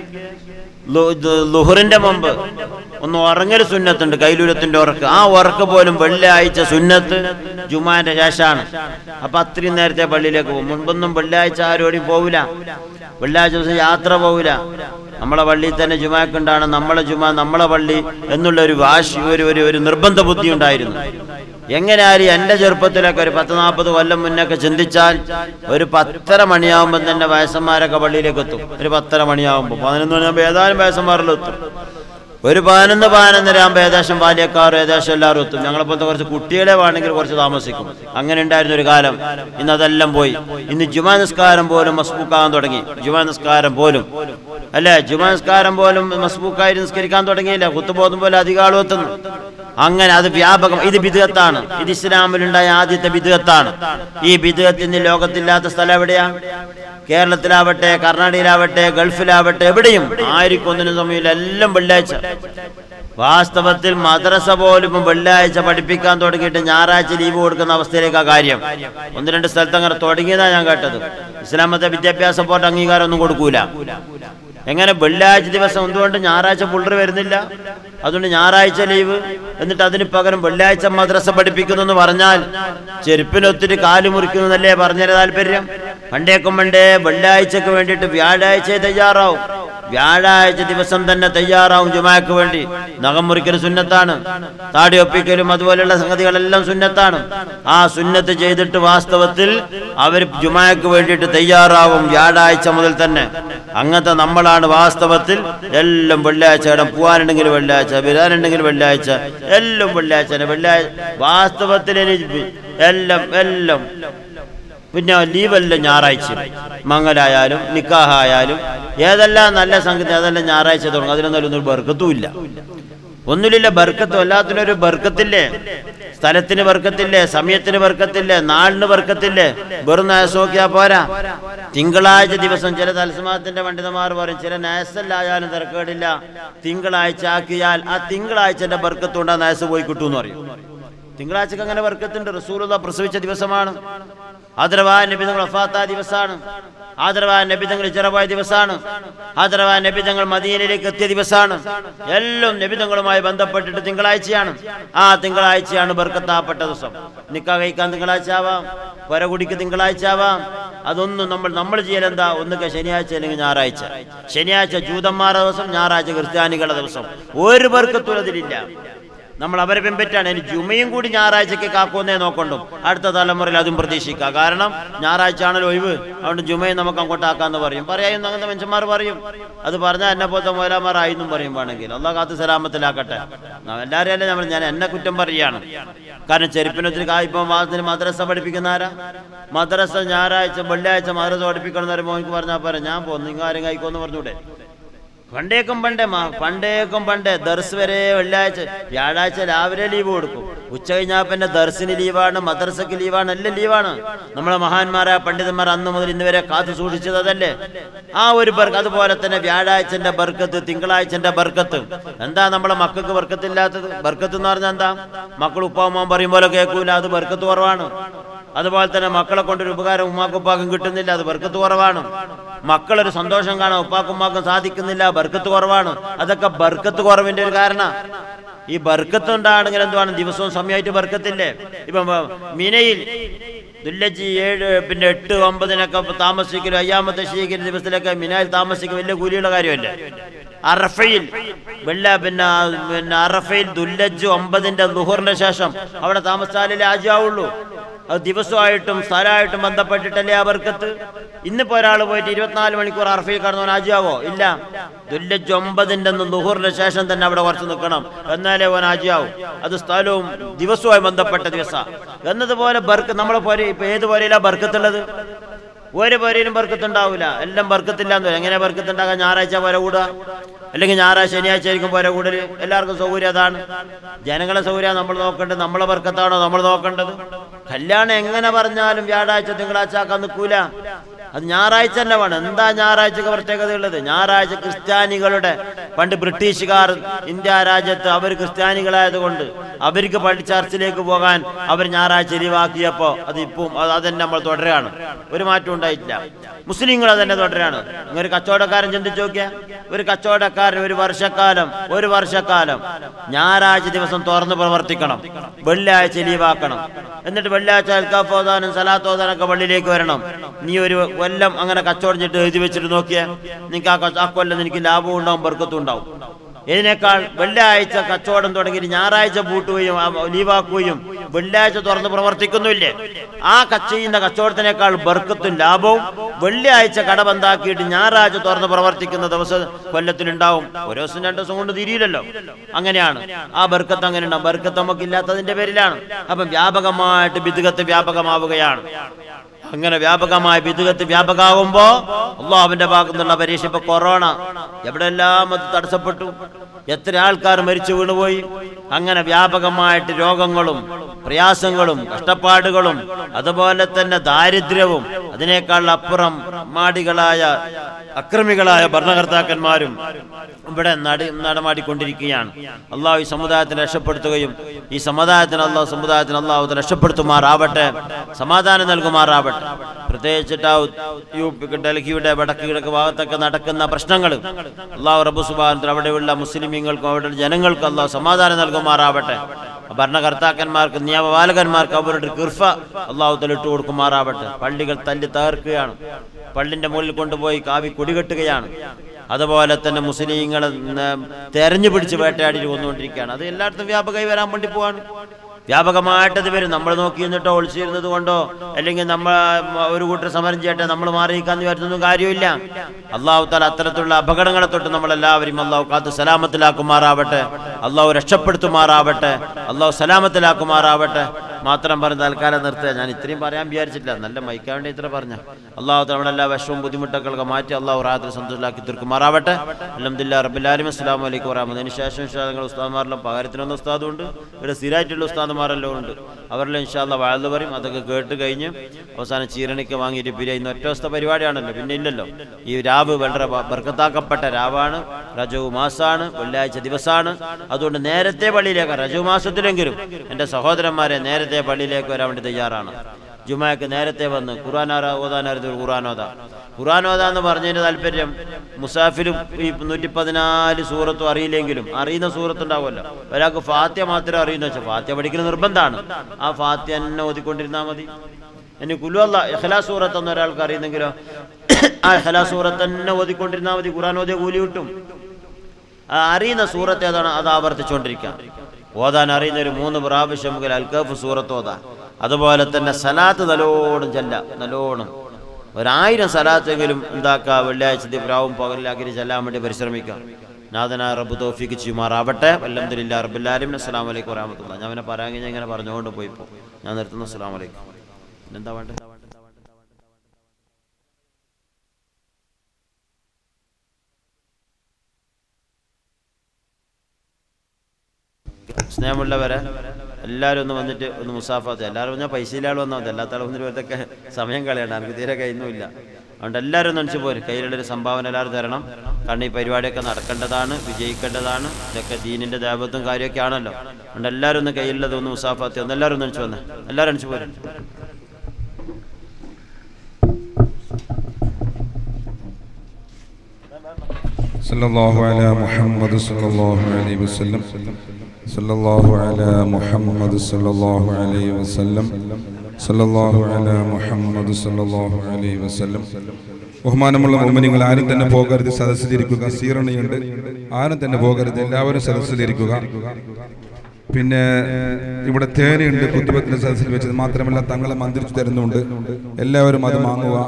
ളുഹറിന്റെ മുമ്പ് ഒന്ന് ഉറങ്ങൽ സുന്നത്തുണ്ട്, കൈലൂരത്തിന്റെ ഉറക്ക്. ആ ഉറക്ക് പോലും വെള്ളിയാഴ്ച സുന്നത്ത് ജുമാന്റെ ശേഷമാണ്. അപ്പൊ അത്രയും നേരത്തെ പള്ളിയിലേക്ക് പോകും. മുൻപൊന്നും വെള്ളിയാഴ്ച ആരോടും പോവില്ല, വെള്ളിയാഴ്ച ദിവസം യാത്ര പോവില്ല. നമ്മളെ പള്ളിയിൽ തന്നെ ജുമാക്കുണ്ടാണ്, നമ്മളെ ജുമാ നമ്മളെ പള്ളി എന്നുള്ള ഒരു വാശി, ഒരു നിർബന്ധ ബുദ്ധി ഉണ്ടായിരുന്നു. എങ്ങനെയായാലും എൻ്റെ ചെറുപ്പത്തിലൊക്കെ ഒരു 10-40 കൊല്ലം മുന്നൊക്കെ ചിന്തിച്ചാൽ ഒരു 10:30 മണിയാകുമ്പോൾ തന്നെ വയസ്സന്മാരൊക്കെ പള്ളിയിലേക്ക് എത്തും. ഒരു 10:30 മണിയാകുമ്പോൾ 11 മണിയാകുമ്പോൾ ഏതാനും വയസ്സന്മാരിലെത്തും. ഒരു 11-11:30 ആകുമ്പോൾ ഏകദേശം ബാല്യക്കാരും ഏകദേശം എല്ലാവരും എത്തും. ഞങ്ങളെപ്പോലത്തെ കുറച്ച് കുട്ടികളെ വേണമെങ്കിൽ കുറച്ച് താമസിക്കും. അങ്ങനെ ഉണ്ടായിരുന്ന ഒരു കാലം. ഇന്ന് അതെല്ലാം പോയി. ഇന്ന് ജുമാ നിസ്കാരം പോലും മസ്ബൂക്കാകാൻ തുടങ്ങി. ജുമാ നിസ്കാരം പോലും അല്ലേ, ജുമാ നിസ്കാരം പോലും മസ്ബൂക്കായി നിസ്കരിക്കാൻ തുടങ്ങിയില്ല. കുത്തുബോധം പോലെ അധികം ആളും എത്തുന്നു. അങ്ങനെ അത് വ്യാപകം. ഇത് ബിദ്അത്താണ്. ഇത് ഇസ്ലാമിലുണ്ടായ ആദ്യത്തെ ബിദ്അത്താണ്. ഈ ബിദ്അത്തിന് ലോകത്തില്ലാത്ത സ്ഥലം എവിടെയാ? കേരളത്തിലാവട്ടെ, കർണാടകയിലാവട്ടെ, ഗൾഫിലാവട്ടെ, എവിടെയും ആർക്കൊന്നിനും സമയമില്ല. എല്ലാം വെള്ളിയാഴ്ച. വാസ്തവത്തിൽ മദ്രസ പോലും വെള്ളിയാഴ്ച പഠിപ്പിക്കാൻ തുടങ്ങിയിട്ട് ഞായറാഴ്ച ലീവ് കൊടുക്കുന്ന അവസ്ഥയിലേക്കാണ് കാര്യം. 1-2 സ്ഥലത്ത് അങ്ങനെ തുടങ്ങിയതാണ് ഞാൻ കേട്ടത്. ഇസ്ലാം മത വിദ്യാഭ്യാസ ബോർഡ് അംഗീകാരം ഒന്നും കൊടുക്കൂല. എങ്ങനെ വെള്ളിയാഴ്ച ദിവസം എന്തുകൊണ്ട് ഞായറാഴ്ച പുള്ളർ വരുന്നില്ല, അതുകൊണ്ട് ഞായറാഴ്ച ലീവ്, എന്നിട്ട് അതിന് പകരം വെള്ളിയാഴ്ച മദ്രസ പഠിപ്പിക്കുന്നു എന്ന് പറഞ്ഞാൽ ചെരുപ്പിനൊത്തിരി കാല് മുറിക്കുന്നതല്ലേ പറഞ്ഞൊരു താല്പര്യം? പണ്ടേ വെള്ളിയാഴ്ചക്ക് വേണ്ടിയിട്ട് വ്യാഴാഴ്ച തയ്യാറാവും. വ്യാഴാഴ്ച ദിവസം തന്നെ തയ്യാറാവും ജുമാക്ക് വേണ്ടി. നഖം മുറിക്കൽ സുന്നത്താണ്, താടി ഒപ്പിക്കലും അതുപോലെയുള്ള സംഗതികളെല്ലാം സുന്നത്താണ്. ആ സുന്നത്ത് ചെയ്തിട്ട് വാസ്തവത്തിൽ അവർ ജുമാക്ക് വേണ്ടിയിട്ട് തയ്യാറാവും വ്യാഴാഴ്ച മുതൽ തന്നെ. അങ്ങനത്തെ നമ്മളാണ് വാസ്തവത്തിൽ എല്ലാം വെള്ളിയാഴ്ച. ഇടം പോകാനുണ്ടെങ്കിൽ വെള്ളിയാഴ്ച, വരാനുണ്ടെങ്കിൽ വെള്ളിയാഴ്ച, എല്ലാം വെള്ളിയാഴ്ച. വെള്ളിയാഴ്ച വാസ്തവത്തിൽ എല്ലാം പിന്നെ ലീവെല്ലാം ഞായറാഴ്ച. മംഗലായാലും നിക്കാഹായാലും ഏതെല്ലാം നല്ല സംഗതി അതെല്ലാം ഞായറാഴ്ച തുടങ്ങും. അതിനൊന്നും ഒരു ബർക്കത്തും ഇല്ല, ഒന്നുമില്ല. ബർക്കത്തും എല്ലാത്തിനും ഒരു ബർക്കത്തില്ലേ? സ്ഥലത്തിന് ബർക്കത്തില്ലേ, സമയത്തിന് ബർക്കത്തില്ലേ, നാളിന് ബർക്കത്തില്ലേ? വെറും നായസ് നോക്കിയാൽ പോരാ. തിങ്കളാഴ്ച ദിവസം ചില തലസ്മാത്തിന്റെ പണ്ഡിതന്മാർ പറയും, ചില നായസല്ലായാലും തിരക്കേടില്ല, തിങ്കളാഴ്ച ആക്കിയാൽ ആ തിങ്കളാഴ്ചന്റെ ബർക്കത്ത് കൊണ്ട് ആ നായസ് പോയി കിട്ടുമെന്ന് പറയും. തിങ്കളാഴ്ചക്ക് അങ്ങനെ ബർക്കത്തുണ്ട്. റസൂലുള്ളാഹി പ്രസവിച്ച ദിവസമാണ്. ആദരവായ നബി തങ്ങൾ വഫാത്തായ ദിവസമാണ്. ആദരവായ നബി തങ്ങൾ ഹിജ്റ പോയ ദിവസമാണ്. ആദരവായ നബി തങ്ങൾ മദീനയിലേക്ക് എത്തിയ ദിവസമാണ്. എല്ലാം നബി തങ്ങളുമായി ബന്ധപ്പെട്ടിട്ട് തിങ്കളാഴ്ചയാണ്. ആ തിങ്കളാഴ്ചയാണ് ബർക്കത്താപ്പെട്ട ദിവസം. നിക്കാഹ് കഴിക്കാൻ തിങ്കളാഴ്ച ആവാം, വരകുടിക്ക് തിങ്കളാഴ്ച ആവാം. അതൊന്നും നമ്മൾ ചെയ്യലെന്താ? ഒന്നുകിൽ ശനിയാഴ്ച അല്ലെങ്കിൽ ഞായറാഴ്ച. ശനിയാഴ്ച ജൂതന്മാരുടെ ദിവസം, ഞായറാഴ്ച ക്രിസ്ത്യാനികളുടെ ദിവസം. ഒരു ബർക്കത്തും അതിലില്ല. നമ്മൾ അവരെ പിൻപറ്റാണ്. ഇനി ജുമയും കൂടി ഞായറാഴ്ചക്ക് കാക്കുന്നേ നോക്കണ്ടും. അടുത്ത തലമുറയിൽ അതും പ്രതീക്ഷിക്കുക. കാരണം ഞായറാഴ്ച ആണല്ലോ ഒഴിവ്, അതുകൊണ്ട് ജുമയും നമുക്ക് അങ്ങോട്ടാക്കാന്ന് പറയും. പറയുന്ന അങ്ങനത്തെ മനുഷ്യന്മാർ പറയും. അത് പറഞ്ഞാൽ എന്നെ പോലത്തെ മോലാമാരായെന്നും പറയും വേണമെങ്കിൽ. അള്ളാഹ് കാത്ത് സലാമത്തിലാക്കട്ടെ. എല്ലാവരും അല്ലേ ഞാൻ എന്നെ കുറ്റം പറയുകയാണ്. കാരണം ചെരുപ്പിനൊത്തിരി ഇപ്പം വാസത്തിന് മദ്രസ പഠിപ്പിക്കുന്ന ആരാ? മദ്രസ ഞായറാഴ്ച വെള്ളിയാഴ്ച മദ്രസ പഠിപ്പിക്കണം എന്ന് പറയുമ്പോൾ എനിക്ക് പറഞ്ഞാൽ പോരാ, ഞാൻ പോകുന്നു, നിങ്ങൾ ആരും കഴിക്കുമെന്ന് പറഞ്ഞൂടെ? പണ്ടേക്കും പണ്ടേ ദർസ് വരെ വെള്ളിയാഴ്ച, വ്യാഴാഴ്ച രാവിലെ ലീവ് കൊടുക്കും. ഉച്ച കഴിഞ്ഞാൽ പിന്നെ ദർസിന് ലീവാണ്, മദ്രസക്ക് ലീവാണ്, എല്ലാം ലീവാണ്. നമ്മളെ മഹാന്മാരായ പണ്ഡിതന്മാർ അന്ന് മുതൽ ഇന്ന് വരെ കാത്തു സൂക്ഷിച്ചത് അതല്ലേ? ആ ഒരു ബർക്കത്ത്. അതുപോലെ തന്നെ വ്യാഴാഴ്ചന്റെ ബർക്കത്ത്, തിങ്കളാഴ്ചന്റെ ബർക്കത്ത്. എന്താ നമ്മളെ മക്കൾക്ക് ബർക്കത്തില്ലാത്തത്? ബർക്കത്ത് എന്ന് പറഞ്ഞാൽ എന്താ? മക്കൾ ഉപ്പാവുമ്പോൾ പറയും പോലെ കേൾക്കൂല, അത് ബർക്കത്ത് കുറവാണ്. അതുപോലെ തന്നെ മക്കളെ കൊണ്ടൊരു ഉപകാരം ഉമ്മാക്കും ഉപ്പാക്കും കിട്ടുന്നില്ല, അത് ബർക്കത്ത് കുറവാണ്. മക്കളൊരു സന്തോഷം കാണാൻ ഉപ്പാക്കും ഉമ്മാക്കും സാധിക്കുന്നില്ല, ബർക്കത്ത് കുറവാണ്. അതൊക്കെ ബർക്കത്ത് കുറവിന്റെ ഒരു കാരണം. ഈ ബർക്കത്ത് ഉണ്ടാണെങ്കിൽ എന്തുവാണ്? ദിവസവും സമയമായിട്ട് ബർക്കത്തില്ലേ? ഇപ്പം മിനയിൽ ദുല്ലജി 7 പിന്നെ 8 9 താമസിക്കലും അയ്യാമത്തെ ശീകരിക്കുന്ന ദിവസത്തിലൊക്കെ മിനായിൽ താമസിക്കും വലിയ കൂലിയുള്ള കാര്യമല്ലേ? അറഫയിൽ പിന്നെ അറഫയിൽ ദുൽഹജ്ജ് 9 ളുഹറിന്റെ ശേഷം അവിടെ താമസിച്ചാലേ ഹാജിയാവുള്ളൂ. അത് ദിവസമായിട്ടും സ്ഥലമായിട്ടും ബന്ധപ്പെട്ടിട്ടല്ലേ ആ ബർക്കത്ത്. ഇന്നിപ്പോ ഒരാൾ പോയിട്ട് 24 മണിക്കൂർ അറഫയിൽ കടന്നവൻ ഹാജിയാവോ? ഇല്ല. ദുൽഹജ്ജ് 9 ളുഹറിന്റെ ശേഷം തന്നെ അവിടെ കുറച്ച് നിൽക്കണം, എന്നാലേ ഓൻ ഹാജിയാവും. അത് സ്ഥലവും ദിവസവുമായി ബന്ധപ്പെട്ട ദിവസം എന്നതുപോലെ നമ്മളെ പോലെ ഇപ്പൊ ഏത് പോലെയില്ല ബർക്കത്തുള്ളത്. ഒരു പോരയിലും ബർക്കത്തുണ്ടാവില്ല, എല്ലാം ബർക്കത്തില്ലാന്ന് പറയും. എങ്ങനെ ബർക്കത്തുണ്ടാകാൻ? ഞായറാഴ്ച പോര കൂടുക, അല്ലെങ്കിൽ ഞായറാഴ്ച ശനിയാഴ്ച ആയിരിക്കും പോര കൂടല്. എല്ലാവർക്കും സൗകര്യം അതാണ്. ജനങ്ങളെ സൗകര്യം നമ്മൾ നോക്കേണ്ടത്, നമ്മളെ ബർക്കത്താണോ നമ്മൾ നോക്കേണ്ടത്? കല്യാണം എങ്ങനെ പറഞ്ഞാലും വ്യാഴാഴ്ച തിങ്കളാഴ്ച ആക്കാൻ നിൽക്കൂല, അത് ഞായറാഴ്ച തന്നെ വേണം. എന്താ ഞായറാഴ്ചക്ക് പ്രത്യേകത ഉള്ളത്? ഞായറാഴ്ച ക്രിസ്ത്യാനികളുടെ, പണ്ട് ബ്രിട്ടീഷുകാർ ഇന്ത്യ രാജ്യത്ത് അവർ ക്രിസ്ത്യാനികളായതുകൊണ്ട് അവർക്ക് പള്ളി ചർച്ചിലേക്ക് പോകാൻ അവർ ഞായറാഴ്ച ലീവാക്കിയപ്പോൾ അത് ഇപ്പം അതന്നെ നമ്മൾ തുടരുകയാണ്. ഒരു മാറ്റം ഉണ്ടായിട്ടില്ല. മുസ്ലിങ്ങൾ അതന്നെ തുടരുകയാണ്. ഒരു കച്ചവടക്കാരൻ ചിന്തിച്ചു നോക്കിയാൽ, ഒരു കച്ചവടക്കാരൻ ഒരു വർഷക്കാലം ഞായറാഴ്ച ദിവസം തുറന്ന് പ്രവർത്തിക്കണം, വെള്ളിയാഴ്ച ലീവാക്കണം. എന്നിട്ട് വെള്ളിയാഴ്ച അൽക്കാഫ് ഓതാനും സലാത്ത് ഓതാനൊക്കെ പള്ളിയിലേക്ക് വരണം. നീ ഒരു കൊല്ലം അങ്ങനെ കച്ചവടം ചെയ്തിട്ട് എഴുതി വെച്ചിട്ട് നോക്കിയാൽ നിനക്ക് ആ കൊല്ലം നിനക്ക് ലാഭവും ഉണ്ടാവും, ബർക്കത്തും ഉണ്ടാവും. ഇതിനേക്കാൾ വെള്ളിയാഴ്ച കച്ചവടം തുടങ്ങിയിട്ട് ഞായറാഴ്ച പൂട്ടുകയും ലീവാക്കുകയും വെള്ളിയാഴ്ച തുറന്ന് പ്രവർത്തിക്കുന്നില്ലേ, ആ ചെയ്യുന്ന കച്ചവടത്തിനേക്കാൾ ബർക്കത്തും ലാഭവും വെള്ളിയാഴ്ച കടബന്ധാക്കിയിട്ട് ഞായറാഴ്ച തുറന്ന് പ്രവർത്തിക്കുന്ന ദിവസം കൊല്ലത്തിലുണ്ടാവും. ഒരു ദിവസം 2 ദിവസം കൊണ്ട് തിരിയില്ലല്ലോ. അങ്ങനെയാണ് ആ ബർക്കത്ത്. അങ്ങനെ ഉണ്ടാവും. ബർക്കത്ത് നമുക്ക് ഇല്ലാത്തതിന്റെ പേരിലാണ്. അപ്പം വ്യാപകമായിട്ട് ബിദ്അത്ത് വ്യാപകമാവുകയാണ്. അങ്ങനെ വ്യാപകമായ ബിദ്അത്ത് വ്യാപകമാകുമ്പോ അല്ലാഹുവിന്റെ ഭാഗത്തു നിന്നുള്ള പരീക്ഷ. ഇപ്പൊ കൊറോണ എവിടെയെല്ലാം അത് തടസ്സപ്പെട്ടു, എത്ര ആൾക്കാർ മരിച്ചു വീണുപോയി. അങ്ങനെ വ്യാപകമായിട്ട് രോഗങ്ങളും പ്രയാസങ്ങളും കഷ്ടപ്പാടുകളും അതുപോലെ തന്നെ ദാരിദ്ര്യവും അതിനേക്കാൾ അപ്പുറം മാടികളായ അക്രമികളായ ഭരണകർത്താക്കന്മാരും ഇവിടെ നടമാടിക്കൊണ്ടിരിക്കുകയാണ്. അള്ളാഹു ഈ സമുദായത്തിനെ രക്ഷപ്പെടുത്തുകയും ഈ സമുദായത്തിന് അള്ളാഹു രക്ഷപ്പെടുത്തുമാറാവട്ടെ, സമാധാനം നൽകുമാറാവട്ടെ. പ്രത്യേകിച്ചിട്ട് ഡൽഹിയുടെ വടക്ക് കിഴക്ക് ഭാഗത്തൊക്കെ നടക്കുന്ന പ്രശ്നങ്ങൾ അള്ളാഹു റബ്ബ് സുബ്ഹാനഹു അവിടെയുള്ള മുസ്ലിമീങ്ങൾക്കും അവിടെയുള്ള ജനങ്ങൾക്കും അള്ളാഹു സമാധാനം നൽകുമാറാവട്ടെ. ഭരണകർത്താക്കന്മാർക്ക് നിയമപാലകന്മാർക്ക് അവരുടെ കൃപ അള്ളാഹു തലിട്ട് കൊടുക്കുമാറാവട്ടെ. പള്ളികൾ തല്ലി തകർക്കുകയാണ്, പള്ളിന്റെ മുകളിൽ കൊണ്ടുപോയി കാവി കൊടികെട്ടുകയാണ്. അതുപോലെ തന്നെ മുസ്ലിങ്ങളെ തെരഞ്ഞു പിടിച്ച് വേട്ടയാടി കൊന്നുകൊണ്ടിരിക്കുകയാണ്. അത് എല്ലായിടത്തും വ്യാപകമായി വരാൻ വേണ്ടി പോവാണ്. വ്യാപകമായിട്ടത് വരും. നമ്മൾ നോക്കി നിന്നിട്ടോ ഒളിച്ചിരുന്നത് കൊണ്ടോ അല്ലെങ്കിൽ നമ്മൾ ഒരു കൂട്ടർ സമരം ചെയ്യട്ടെ നമ്മൾ മാറിയിക്കാന്ന് വിചാരിച്ചൊന്നും കാര്യമില്ല. അള്ളാഹു താല അത്തരത്തിലുള്ള അപകടങ്ങളെ തൊട്ട് നമ്മളെല്ലാവരും അള്ളാഹു കാത്ത് സലാമത്തിലാക്കുമാറാവട്ടെ, അള്ളാഹു രക്ഷപ്പെടുത്തുമാറാവട്ടെ, അള്ളാഹു സലാമത്തിലാക്കുമാറാവട്ടെ. മാത്രം പറഞ്ഞ് തൽക്കാലം നിർത്തുക. ഞാൻ ഇത്രയും പറയാൻ വിചാരിച്ചിട്ടില്ല, നല്ല മൈക്കാവേണ്ടി ഇത്ര പറഞ്ഞ. അള്ളാഹു നമ്മുടെ എല്ലാ വിഷമവും ബുദ്ധിമുട്ടൊക്കെ മാറ്റി അള്ളാഹു റാഹത്തിൽ സന്തോഷമാക്കി തീർക്കുമാറാവട്ടെ. അൽഹംദുലില്ലാഹി റബ്ബിൽ ആലമീൻ. അസ്സലാമു അലൈക്കും വറഹ്മത്തുള്ളാഹി. അതിന് ശേഷം നിങ്ങൾ ഉസ്താദ്മാരെല്ലാം പകരത്തിനൊന്ന് ഉസ്താദുണ്ട്, ഇവിടെ സ്ഥിരമായിട്ടുള്ള ഉസ്താദ്മാരെല്ലാം ഉണ്ട്. അവരെല്ലാം ഇൻഷാ അല്ലാഹ് വാഴ്ന്നു പറയും. അതൊക്കെ കേട്ട് കഴിഞ്ഞ് അവസാനം ചീരണിക്ക് വാങ്ങിയിട്ട് പിന്നെ ഒറ്റ ദിവസത്തെ പരിപാടിയാണല്ലോ, പിന്നെ ഇല്ലല്ലോ. ഈ രാവ് വളരെ ബർക്കത്താക്കപ്പെട്ട രാവാണ്, റജബ് മാസമാണ്, വെള്ളിയാഴ്ച ദിവസമാണ്. അതുകൊണ്ട് നേരത്തെ പള്ളിയിലേക്ക്, റജബ് മാസത്തിലെങ്കിലും എൻ്റെ സഹോദരന്മാരെ നേരത്തെ പള്ളിയിലേക്ക് വരാൻ വേണ്ടി തയ്യാറാണ്. ജുമാക്ക് നേരത്തെ വന്ന് ഖുർആൻ ഓതാനായിരുന്നു. ഖുർആൻ ഓതാന്ന് പറഞ്ഞതിന്റെ താല്പര്യം മുസാഫിലും ഈ 114 സൂറത്തും അറിയില്ലെങ്കിലും അറിയുന്ന സൂറത്തുണ്ടാവുമല്ലോ. ഒരാൾക്ക് ഫാത്തിഹ മാത്രമേ അറിയുന്ന വെച്ചാൽ ഫാത്തിഹ പഠിക്കുന്ന നിർബന്ധമാണ്. ആ ഫാത്തിഹ തന്നെ ഓതിക്കൊണ്ടിരുന്നാൽ മതി. ഇനി കുലു അല്ലാഹ് ഇഖ്ലാസ് സൂറത്തൊന്നും ഒരാൾക്ക് അറിയുന്നെങ്കിലോ ആ ഇഖ്ലാസ് സൂറത്ത് തന്നെ ഓതിക്കൊണ്ടിരുന്നാൽ മതി. ഖുർആൻ ഓതിയ കൂലി കിട്ടും. അറിയുന്ന സൂറത്ത് ഏതാണ് അത് ആവർത്തിച്ചുകൊണ്ടിരിക്കുക. ഓതാൻ അറിയുന്ന ഒരു 3 പ്രാവശ്യം മുതൽ അൽക്കഫ് സൂറത്ത് ഓതാ. അതുപോലെ തന്നെ സലാത്ത് നല്ലോണം 1000 സലാത്തെങ്കിലും ഉണ്ടാക്കുക. വെള്ളിയാഴ്ച പ്രാവും പകലിലാക്കി ചെല്ലാൻ വേണ്ടി പരിശ്രമിക്കാം. നാഥനായ റബ്ബ് തൗഫീഖ് ചെയ്യുമാറാവട്ടെ. അൽഹംദുലില്ലാഹി റബ്ബിൽ ആലമീൻ. അസ്സലാമു അലൈക്കും വറഹ്മത്തുള്ളാഹി. ഞാൻ അവനെ പറയാൻ കഴിഞ്ഞാൽ ഇങ്ങനെ പറഞ്ഞുകൊണ്ട് പോയിപ്പോ ഞാൻ നിർത്തുന്നു. അസ്സലാമു അലൈക്കും. എന്താ വേണ്ടത്? സ്നേഹമുള്ളവരെ എല്ലാവരും ഒന്ന് വന്നിട്ട് ഒന്ന് മുസാഫാത്ത്. എല്ലാവരും പറഞ്ഞാൽ പൈസയിലാൾ വന്നാൽ മതി, അല്ലാത്ത ആൾ വന്നിട്ട് ഇവരൊക്കെ സമയം കളയണ്ട, എനിക്ക് തീരെ കഴിയുന്നുമില്ല. അതുകൊണ്ട് എല്ലാവരും ഒന്ന് അണിച്ചു പോരും. കയ്യിലുള്ളൊരു സംഭാവന എല്ലാവരും തരണം. കാരണം ഈ പരിപാടിയൊക്കെ നടക്കേണ്ടതാണ്, വിജയിക്കേണ്ടതാണ്. ഇതൊക്കെ ദീനിൻ്റെ ദേവത്വം കാര്യമൊക്കെ ആണല്ലോ. അതുകൊണ്ട് എല്ലാവരും ഒന്ന് കയ്യിലുള്ളത് ഒന്ന് മുസാഫാത്ത് ഒന്ന് എല്ലാവരും ഒന്ന് അണിച്ചു വന്നേ. എല്ലാവരും അണിച്ചു പോരും. സല്ലല്ലാഹു അലാ മുഹമ്മദ് സല്ലല്ലാഹു അലൈഹി വസല്ലം. സല്ലല്ലാഹു അലാ മുഹമ്മദ് സല്ലല്ലാഹു അലൈഹി വസല്ലം. സല്ലല്ലാഹു അലാ മുഹമ്മദ് സല്ലല്ലാഹു അലൈഹി വസല്ലം. ബഹുമാനമുള്ള മുഅ്മിനീങ്ങൾ ആരും തന്നെ പോകരുത്, സദസ്സിലിരിക്കുക. സീറണിയുണ്ട്, ആരും തന്നെ പോകരുത്, എല്ലാവരും സദസ്സിലിരിക്കുക. പിന്നെ ഇവിടെ തേനയുണ്ട് കുത്തുബത്തിന്റെ സദസ്സിൽ വെച്ചത്, മാത്രമല്ല തങ്ങളെ മന്ത്രിച്ചു തരുന്നുണ്ട്, എല്ലാവരും അത് വാങ്ങുക.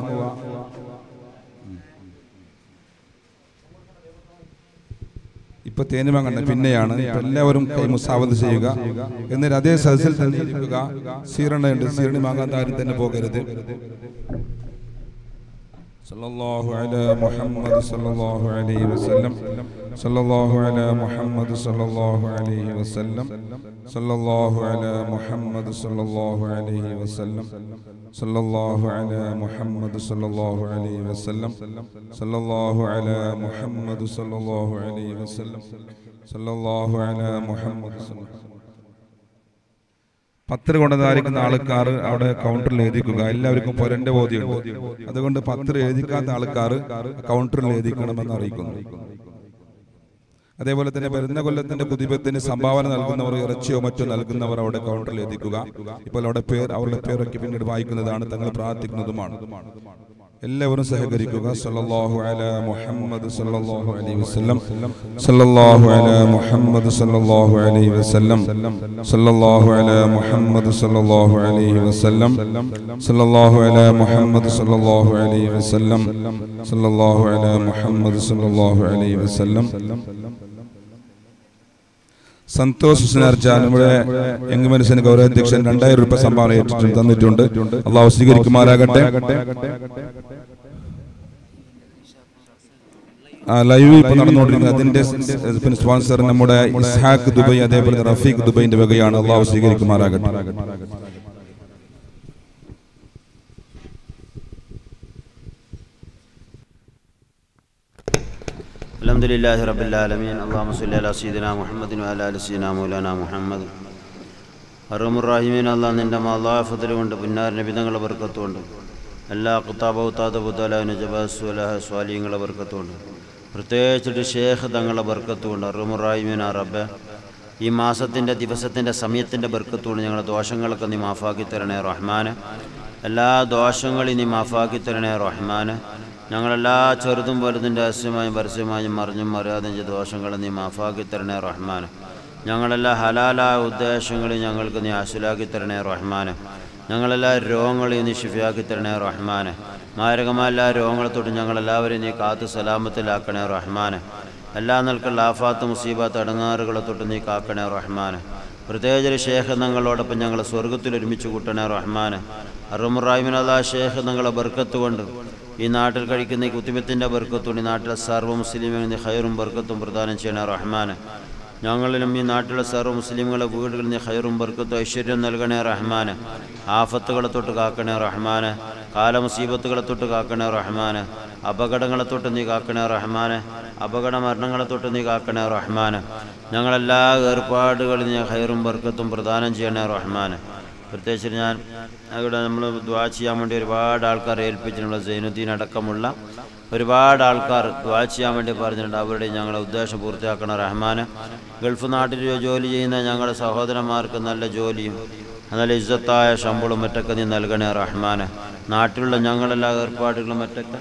ഇപ്പൊ തേന് വാങ്ങണ്ട, പിന്നെയാണ്. എല്ലാവരും കൈ മുസാവത് ചെയ്യുക, എന്നിട്ട് അതേ സദസ്സിൽ തന്നെ ഇരിക്കുക. സീറണയുണ്ട്, സീറണി വാങ്ങാത്ത ആരും തന്നെ പോകരുത്. സല്ലല്ലാഹു അലാ മുഹമ്മദ് സല്ലല്ലാഹു അലൈഹി വസല്ലം, സല്ലല്ലാഹു അലാ മുഹമ്മദ് സല്ലല്ലാഹു അലൈഹി വസല്ലം, സല്ലല്ലാഹു അലാ മുഹമ്മദ് സല്ലല്ലാഹു അലൈഹി വസല്ലം, സല്ലല്ലാഹു അലാ മുഹമ്മദ് സല്ലല്ലാഹു അലൈഹി വസല്ലം, സല്ലല്ലാഹു അലാ മുഹമ്മദ് സല്ലല്ലാഹു അലൈഹി വസല്ലം, സല്ലല്ലാഹു അലാ മുഹമ്മദ്. പത്ര കൊണ്ടതായിരിക്കുന്ന ആൾക്കാർ അവിടെ കൗണ്ടറിൽ എഴുതിക്കുക. എല്ലാവർക്കും പൊരന്റെ ബോധ്യമുണ്ട്, അതുകൊണ്ട് പത്ര എഴുതിക്കാത്ത ആൾക്കാർ കൗണ്ടറിൽ എഴുതിക്കണമെന്ന് അറിയിക്കുന്നു. അതേപോലെ തന്നെ വരുന്ന കൊല്ലത്തിന്റെ കുതിബത്തിന് സംഭാവന നൽകുന്നവർ, ഇറച്ചിയോ മറ്റോ നൽകുന്നവർ അവിടെ കൗണ്ടറിൽ എത്തിക്കുക. ഇപ്പോൾ അവിടെ അവരുടെ പേരൊക്കെ പിന്നീട് വായിക്കുന്നതാണ്, തങ്ങൾ പ്രാർത്ഥിക്കുന്നതുമാണ്. എല്ലാവരും സഹകരിക്കുക. സല്ലല്ലാഹു അലാ മുഹമ്മദ് സല്ലല്ലാഹു അലൈഹി വസല്ലം, സല്ലല്ലാഹു അലാ മുഹമ്മദ് സല്ലല്ലാഹു അലൈഹി വസല്ലം, സല്ലല്ലാഹു അലാ മുഹമ്മദ് സല്ലല്ലാഹു അലൈഹി വസല്ലം, സല്ലല്ലാഹു അലാ മുഹമ്മദ് സല്ലല്ലാഹു അലൈഹി വസല്ലം, സല്ലല്ലാഹു അലാ മുഹമ്മദ് സല്ലല്ലാഹു അലൈഹി വസല്ലം. സന്തോഷ് ഹുസ്നാർജ നമ്മുടെ യങ് മനുഷ്യൻ ഗൗരവാധ്യക്ഷൻ 2000 രൂപ സംഭാവന തന്നിട്ടുണ്ട്. അള്ളാഹു സ്വീകരിക്കുമാറാകട്ടെ. ലൈവ് ഇപ്പൊ നടന്നുകൊണ്ടിരിക്കുന്നത്, അതിന്റെ സ്പോൺസർ നമ്മുടെ ഇസ്ഹാഖ് ദുബൈ, അതേപോലെ റഫീഖ് ദുബൈന്റെ വകയാണ്. അള്ളാഹു സ്വീകരിക്കുമാറാകട്ടെ. അൽഹംദുലില്ലാഹി റബ്ബിൽ ആലമീൻ. അല്ലാഹുമ്മ സ്വല്ലി അലാ സയ്യിദിനാ മുഹമ്മദിൻ വഅലാ ആലി സയ്യിദിനാ മൗലാനാ മുഹമ്മദ്. അർഹമുർ റഹീമീൻ അല്ലാഹ് നിന്റെ മാലായ ഫദ്ൽ കൊണ്ട്, പുന്നാര നബി തങ്ങളുടെ ബർക്കത്ത് കൊണ്ട്, എല്ലാ സ്വാലിഹീങ്ങളുടെ ബർക്കത്ത് കൊണ്ട്, പ്രത്യേകിച്ചിട്ട് ഷേഖ് തങ്ങളുടെ ബർക്കത്ത് കൊണ്ട്, അർഹമുർ റഹീമീൻ റബ്ബേ, ഈ മാസത്തിൻ്റെ ദിവസത്തിൻ്റെ സമയത്തിൻ്റെ ബർക്കത്ത് കൊണ്ട് ഞങ്ങളുടെ ദോഷങ്ങളൊക്കെ നീ മാഫാക്കി തരണേ റഹ്മാനെ. എല്ലാ ദോഷങ്ങളും നീ മാഫാക്കി തരണേ റഹ്മാനെ. ഞങ്ങളെല്ലാ ചെറുതും വലുതിൻ്റെ രഹസ്യമായും പരസ്യമായും മറിഞ്ഞും അറിയാതെയും ചെയ്ത ദോഷങ്ങൾ നീ മാഫാക്കി തരണേ റഹ്മാനെ. ഞങ്ങളെല്ലാ ഹലാലായ ഉദ്ദേശങ്ങളിൽ ഞങ്ങൾക്ക് നീ ആശുലാക്കി തരണേ റഹ്മാനെ. ഞങ്ങളെല്ലാ രോഗങ്ങളെയും നീ ഷിഫിയാക്കി തരണേ റഹ്മാനെ. മാരകമായ എല്ലാ രോഗങ്ങളെ തൊട്ട് ഞങ്ങളെല്ലാവരെയും നീ കാത്ത് സലാമത്തിലാക്കണേ റഹ്മാനെ. എല്ലാ നിലക്കുള്ള ആഫാത്ത് മുസീബാത്ത് അടങ്ങാറുകളെ തൊട്ട് നീ കാക്കണേ റഹ്മാനെ. പ്രത്യേകിച്ച് ഷേഖ് തങ്ങളോടൊപ്പം ഞങ്ങളെ സ്വർഗത്തിൽ ഒരുമിച്ച് കൂട്ടണേ റഹ്മാനെ. അർഹമുറാഹിമിനുള്ള ഷേഖ് തങ്ങളെ ബർക്കത്ത് കൊണ്ട്, ഈ നാട്ടിൽ കഴിക്കുന്ന ഈ കുത്തിബത്തിൻ്റെ ബർക്കത്തുകൊണ്ട്, ഈ നാട്ടിലെ സർവ്വ മുസ്ലിമുകളിൽ ഹൈറും ബർക്കത്തും പ്രദാനം ചെയ്യണേ റഹ്മാനെ. ഞങ്ങളിലും ഈ നാട്ടിലെ സർവ്വ മുസ്ലിമുകളെ വീടുകളിൽ നീ ഹൈറും ബർക്കത്തും ഐശ്വര്യം നൽകണേ റഹ്മാനെ. ആഫത്തുകളെ തൊട്ട് കാക്കണേ റഹ്മാനെ. കാലമുസീബത്തുകളെ തൊട്ട് കാക്കണേ റഹ്മാനെ. അപകടങ്ങളെ തൊട്ട് നീ കാക്കണേ റഹ്മാനെ. അപകട മരണങ്ങളെ തൊട്ട് നീ കാക്കണേ റഹ്മാനെ. ഞങ്ങളെല്ലാ ഏർപ്പാടുകളിൽ നീ ഹൈറും ബർക്കത്തും പ്രദാനം ചെയ്യണേ റഹ്മാനെ. പ്രത്യേകിച്ച് ഞാൻ അവിടെ നമ്മൾ ദുആ ചെയ്യാൻ വേണ്ടി ഒരുപാട് ആൾക്കാർ ഏൽപ്പിച്ചിട്ടുള്ള സൈനുദ്ദീൻ അടക്കമുള്ള ഒരുപാട് ആൾക്കാർ ദുആ ചെയ്യാൻ വേണ്ടി പറഞ്ഞിട്ടുണ്ട്. അവരുടെ ഞങ്ങളെ ഉദ്ദേശം പൂർത്തിയാക്കണം റഹ്മാനെ. ഗൾഫ് നാട്ടിൽ ജോലി ചെയ്യുന്ന ഞങ്ങളുടെ സഹോദരന്മാർക്ക് നല്ല ജോലിയും നല്ല ഇസ്സത്തായ ശമ്പളവും മറ്റൊക്കെ നീ നൽകണേ റഹ്മാനെ. നാട്ടിലുള്ള ഞങ്ങളെല്ലാ ഏർപ്പാടുകളും മറ്റൊക്കെ,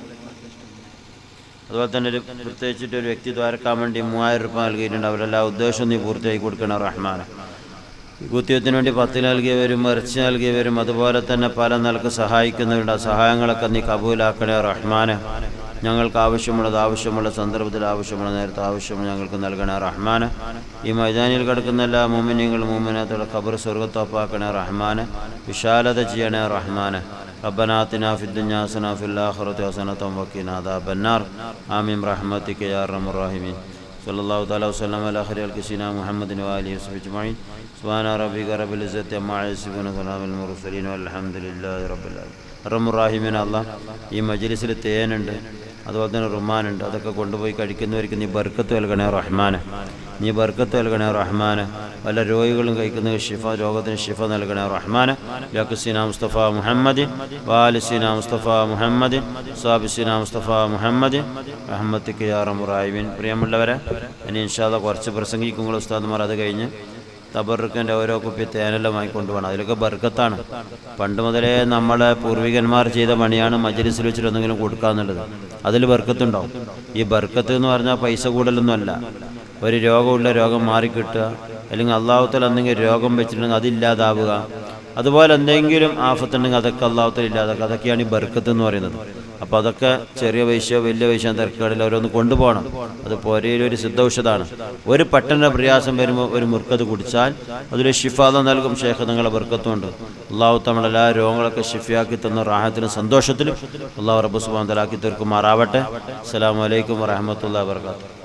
അതുപോലെ തന്നെ ഒരു പ്രത്യേകിച്ചിട്ട് ഒരു വ്യക്തി ദ്വാരക്കാൻ വേണ്ടി 3000 രൂപ നൽകിയിട്ടുണ്ട്. അവരെല്ലാ ഉദ്ദേശവും നീ പൂർത്തിയാക്കി കൊടുക്കണേ റഹ്മാനെ. കുത്തിയത്തിന് വേണ്ടി 10 നൽകിയവരും ഇറച്ചി നൽകിയവരും അതുപോലെ തന്നെ പല നിലക്ക് സഹായിക്കുന്നവരുടെ സഹായങ്ങളൊക്കെ നീ കബൂലാക്കണേ റഹ്മാനെ. ഞങ്ങൾക്ക് ആവശ്യമുള്ള സന്ദർഭത്തിൽ ആവശ്യമുള്ള നേരത്തെ ആവശ്യമുള്ള ഞങ്ങൾക്ക് നൽകണേ റഹ്മാനെ. ഈ മൈതാനിയിൽ കിടക്കുന്ന എല്ലാ മുഅ്മിനീങ്ങളും മുഅ്മിനാത്തുകളുടെ ഖബർ സ്വർഗ്ഗത്തോപ്പാക്കണേ റഹ്മാനെ. വിശാലത ചെയ്യണേ റഹ്മാനെ. ربنا آتنا في الدنيا حسنة وفي الآخرة حسنة وقنا عذاب النار آمين برحمتك يا أرحم الراحمين. صلى الله تعالى وسلم على خير خلق سيدنا محمد وآله وصحبه أجمعين. سبحان ربك رب العزة عما يصفون وسلام على المرسلين والحمد لله رب العالمين. അർഹമുർ റഹീമീൻ അല്ലാഹ്, ഈ മജ്ലിസിൽ തേനുണ്ട്, അതുപോലെ തന്നെ റുമാനുണ്ട്, അതൊക്കെ കൊണ്ടുപോയി കഴിക്കുന്നവർക്ക് നീ ബർക്കത്ത് നൽകണേ റഹ്മാനെ. നീ ബർക്കത്ത് നൽകണേ റഹ്മാനെ. പല രോഗികളും കഴിക്കുന്ന ഷിഫ, രോഗത്തിന് ഷിഫ നൽകണേ റഹ്മാനെ. യാഖ്സീന മുസ്തഫ മുഹമ്മദിൻ വാലിസീന മുസ്തഫ മുഹമ്മദിൻ സാബിസീന മുസ്തഫ മുഹമ്മദിൻ റഹ്മത്തിക്ക് യാ അർഹമുർ റഹീമീൻ. പ്രിയമുള്ളവരെ, ഇനി ഇൻഷാ അല്ലാഹ് കുറച്ച് പ്രസംഗിക്കും ഉസ്താദുമാർ. അത് കഴിഞ്ഞ് തബറുക്കിൻ്റെ ഓരോ കുപ്പി തേനെല്ലാം വാങ്ങിക്കൊണ്ട് പോകണം. അതിലൊക്കെ ബർക്കത്താണ്. പണ്ട് മുതലേ നമ്മളെ പൂർവികന്മാർ ചെയ്ത പണിയാണ് മജ്ലിസിൽ വെച്ചിട്ട് എന്തെങ്കിലും കൊടുക്കുക എന്നുള്ളത്. അതിൽ ബർക്കത്തുണ്ടാവും. ഈ ബർക്കത്ത് എന്ന് പറഞ്ഞാൽ പൈസ കൂടലൊന്നുമല്ല. ഒരു രോഗമുള്ള രോഗം മാറിക്കിട്ടുക, അല്ലെങ്കിൽ അള്ളാഹുത്തല എന്തെങ്കിലും രോഗം വെച്ചിട്ടുണ്ടെങ്കിൽ അതില്ലാതാവുക, അതുപോലെ എന്തെങ്കിലും ആഫത്തുണ്ടെങ്കിൽ അതൊക്കെ അള്ളാഹുത്തല ഇല്ലാതാക്കുക. അതൊക്കെയാണ് ഈ ബർക്കത്ത് എന്ന് പറയുന്നത്. അപ്പോൾ അതൊക്കെ ചെറിയ പൈസയോ വലിയ പൈസയോ തിരക്കുകളിൽ ഓരോന്ന് കൊണ്ടുപോകണം. അത് പോരയിലൊരു സിദ്ധൌഷധമാണ്. ഒരു പെട്ടെന്ന് പ്രയാസം വരുമ്പോൾ ഒരു മുർക്കത്ത് കുടിച്ചാൽ അതിൽ ഷിഫാദ നൽകും. ഷേഖ് നിങ്ങളെ ബർക്കത്തുണ്ട്. അള്ളാഹു തങ്ങളുടെ എല്ലാ രോഗങ്ങളൊക്കെ ഷിഫയാക്കി തന്ന റാഹത്തിലും സന്തോഷത്തിലും അള്ളാഹു റബ്ബ് സുബ്ഹാനഹു വ തആല ആക്കി തീർക്കുമാറാവട്ടെ. അസ്സലാമു അലൈക്കും വറഹ്മത്തുള്ളാഹി വബറകാതുഹു.